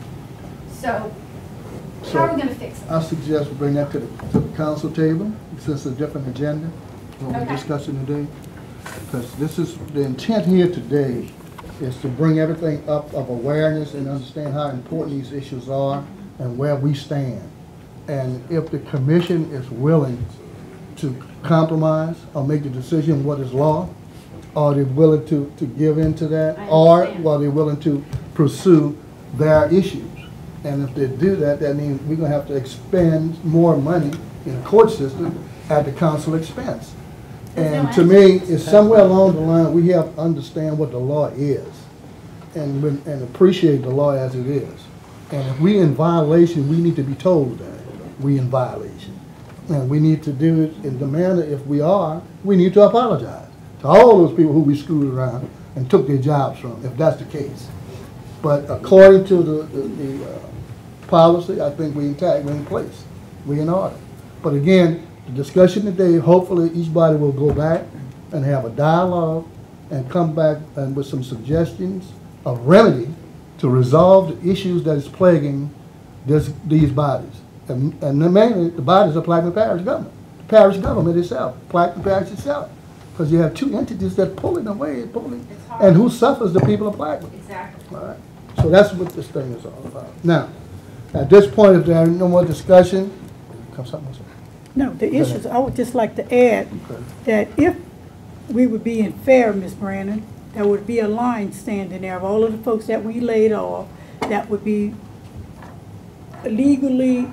So how are we going to fix it? I suggest we bring that to the council table, since it's a different agenda, what we're discussing today. Because this is, the intent here today is to bring everything up of awareness and understand how important these issues are and where we stand. And if the commission is willing to compromise or make the decision what is law, or they're willing to give in to that, or while they're willing to pursue their issues. And if they do that, that means we're going to have to expend more money in the court system at the council expense. And to me, it's somewhere along the line we have to understand what the law is and appreciate the law as it is. And if we in violation, we need to be told that we in violation. And we need to do it in the manner, if we are, we need to apologize to all those people who we screwed around and took their jobs from, if that's the case. But according to the policy, I think we're intact, we're in place, we're in order. But again, the discussion today, hopefully each body will go back and have a dialogue and come back and with some suggestions of remedy to resolve the issues that is plaguing these bodies. And mainly the bodies of Plaquemine Parish government. The parish government itself, Plaquemine Parish itself. Because you have two entities that pulling away, and who suffers? The people of Plaquemine. Exactly. All right. So that's what this thing is all about. Now, at this point, if there are no more discussion, come something else. No, the issues, I would just like to add that if we were being fair, Ms. Brandon, there would be a line standing there of all of the folks that we laid off that would be legally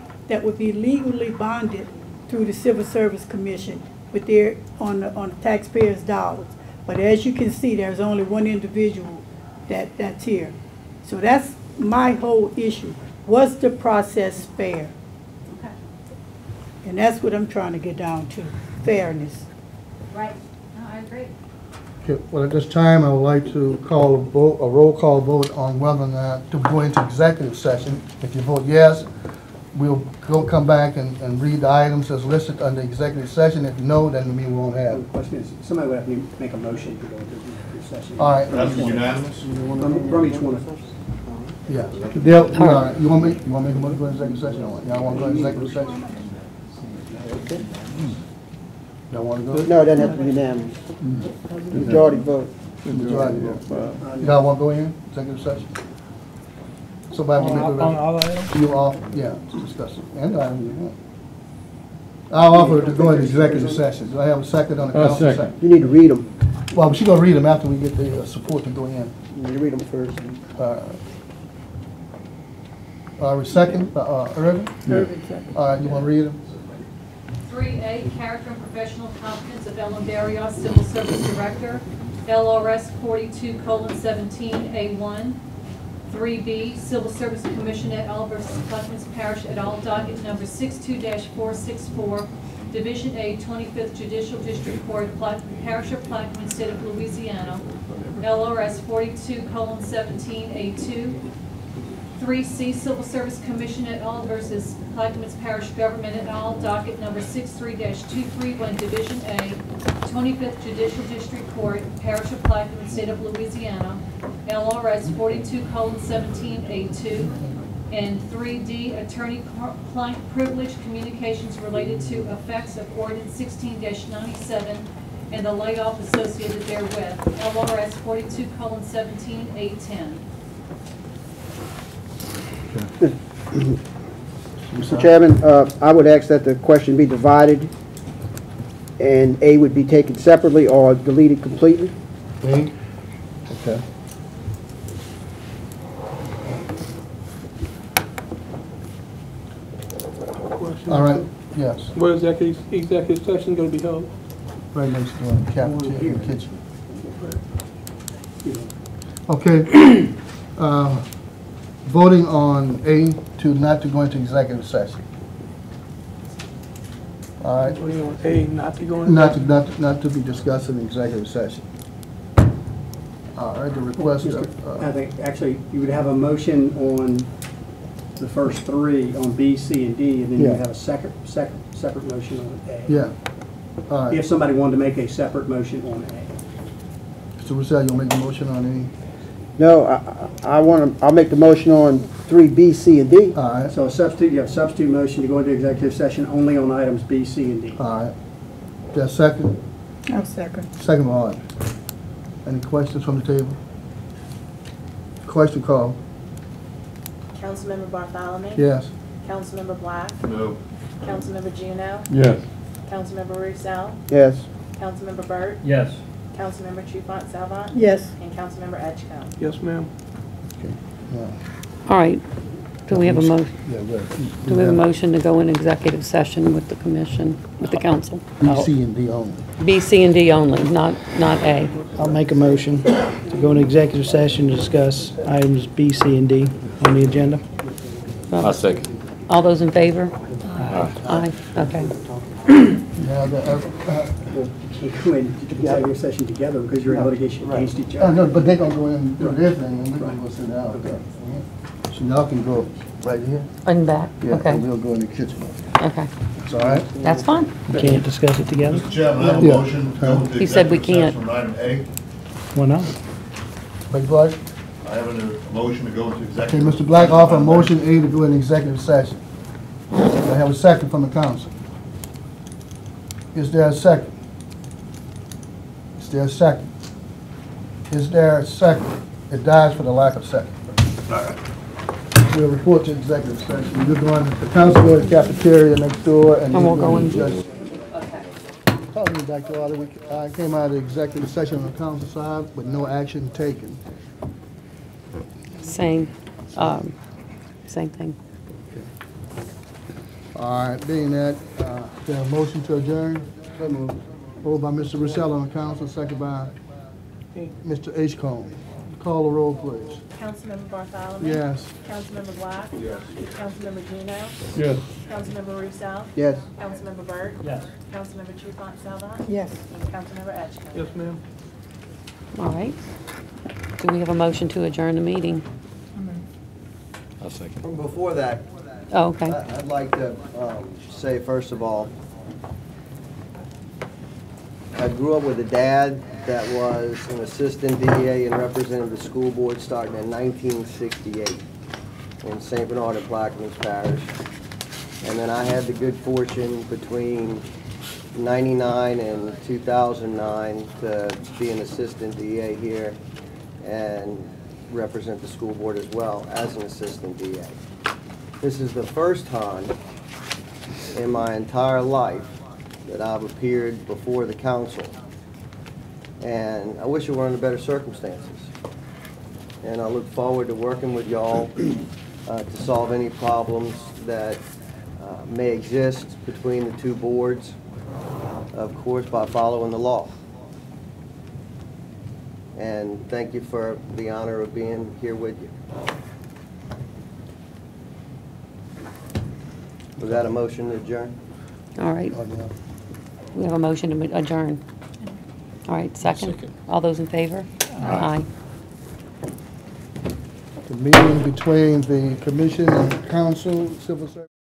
bonded through the Civil Service Commission with their on the taxpayers' dollars. But as you can see, there's only one individual that's here. So that's my whole issue. Was the process fair? Okay. And that's what I'm trying to get down to, fairness. Right. No, I agree. Okay, well, at this time, I would like to call a roll call vote on whether or not to go into executive session. If you vote yes, we'll come back and read the items as listed under executive session. If no, then we won't have. The question is, somebody would have to make a motion to go into executive session. All right. That's unanimous? From each one of us. Yeah. Dale, you want me? You want me to go into executive session? Y'all want to go into executive session? Y'all want to go? No, it doesn't have to be unanimous. Majority vote. Majority vote. Y'all want to go in executive session? Somebody will make a recommendation. You off? Yeah, discuss it. And I'll offer to go into executive session. Do I have a second on the council? Second. You need to read them. Well, she's gonna read them after we get the support to go in. You need to read them first. Second, Irvin? Irvin, second. All right, you want to read them? 3A, character and professional competence of Ellen Barrios, Civil Service Director, LRS 42:17A1. 3B, Civil Service Commission et al. versus Plaquemine Parish et al. Docket number 62-464, Division A, 25th Judicial District Court, Parish of Plaquemine, State of Louisiana, LRS 42:17A2. 3C, Civil Service Commission et al. Versus Plaquemines Parish Government et al., docket number 63-231, Division A, 25th Judicial District Court, Parish of Plaquemines, State of Louisiana, LRS 42:17A2, and 3D, attorney-client privilege communications related to effects of Ordinance 16-97 and the layoff associated therewith, LRS 42:17A10. Mr. Chairman, I would ask that the question be divided, and A would be taken separately or deleted completely. A? Okay. All right, yes. Where is executive session going to be held? Right next door in the cafeteria, in the kitchen. Okay. Voting on A to not to go into executive session. All right. Voting on A not to go into. Not to be discussed in executive session. All right, the request. I think, actually, you would have a motion on the first three, on B, C, and D, and then you Yeah. would have a separate motion on A. Yeah. All right. If somebody wanted to make a separate motion on A. Mr. Roussel, you'll make a motion on A? No, I'll make the motion on 3B, C, and D. All right. So you have a substitute motion to go into executive session only on items B, C, and D. All right. Is there a second? I'll second. Second by Art. Any questions from the table? Question call. Councilmember Bartholomew? Yes. Councilmember Black? No. Councilmember Juneau? Yes. Councilmember Roussel? Yes. Councilmember Burt? Yes. Councilmember Trufant Salvant? Yes. And Councilmember Edgecombe? Yes, ma'am. All right. Do we have a motion? Yeah, well, Do we have a motion to go in executive session with the commission, with the council? B, C, and D only. B, C, and D only, not A. I'll make a motion to go into executive session to discuss items B, C, and D on the agenda. I second. All those in favor? Aye. Okay. Yeah, You can't go into executive session together because you're in litigation against each other. no, but they're gonna go in and do their thing, and we're gonna go sit down. Okay. So y'all can go right here. In back? Yeah, Okay. and we'll go in the kitchen. Okay. It's all right? That's fine. You can't discuss it together? Mr. Chairman, I have a Yeah. motion to go into He said we executive can't. session on item A. Why not? Mr. Black? I have a motion to go into Okay, executive. Mr. Black offer a motion A to go in executive session. I have a second from the council. Is there a second? Is there a second? Is there a second? It dies for the lack of second. We'll report to executive session. You're going, the council go to the cafeteria next door and. And we'll go in. Calling you back to order. I came out of the executive session on the council side with no action taken. Same thing. All right, being that, there a motion to adjourn? So moved. Moved by Mr. Roussel on the council, second by Mr. Edgecombe. Call the roll, please. Councilmember Bartholomew? Yes. Councilmember Black? Yes. Councilmember Juneau? Yes. Councilmember Roussel? Yes. Councilmember Burt? Yes. Councilmember Trufant Salvant? Yes. And Councilmember Edgecombe? Yes, ma'am. All right. Do we have a motion to adjourn the meeting? I second. Before that, Oh, okay. I'd like to say, first of all, I grew up with a dad that was an assistant DA and represented the school board starting in 1968 in St. Bernard and Plaquemines Parish. And then I had the good fortune between 99 and 2009 to be an assistant DA here and represent the school board as well as an assistant DA. This is the first time in my entire life that I've appeared before the council. And I wish it were under better circumstances. And I look forward to working with y'all to solve any problems that may exist between the two boards, of course, by following the law. And thank you for the honor of being here with you. Was that a motion to adjourn? All right. We have a motion to adjourn. All right, second. Second. All those in favor? Aye. The meeting between the commission and council, civil service.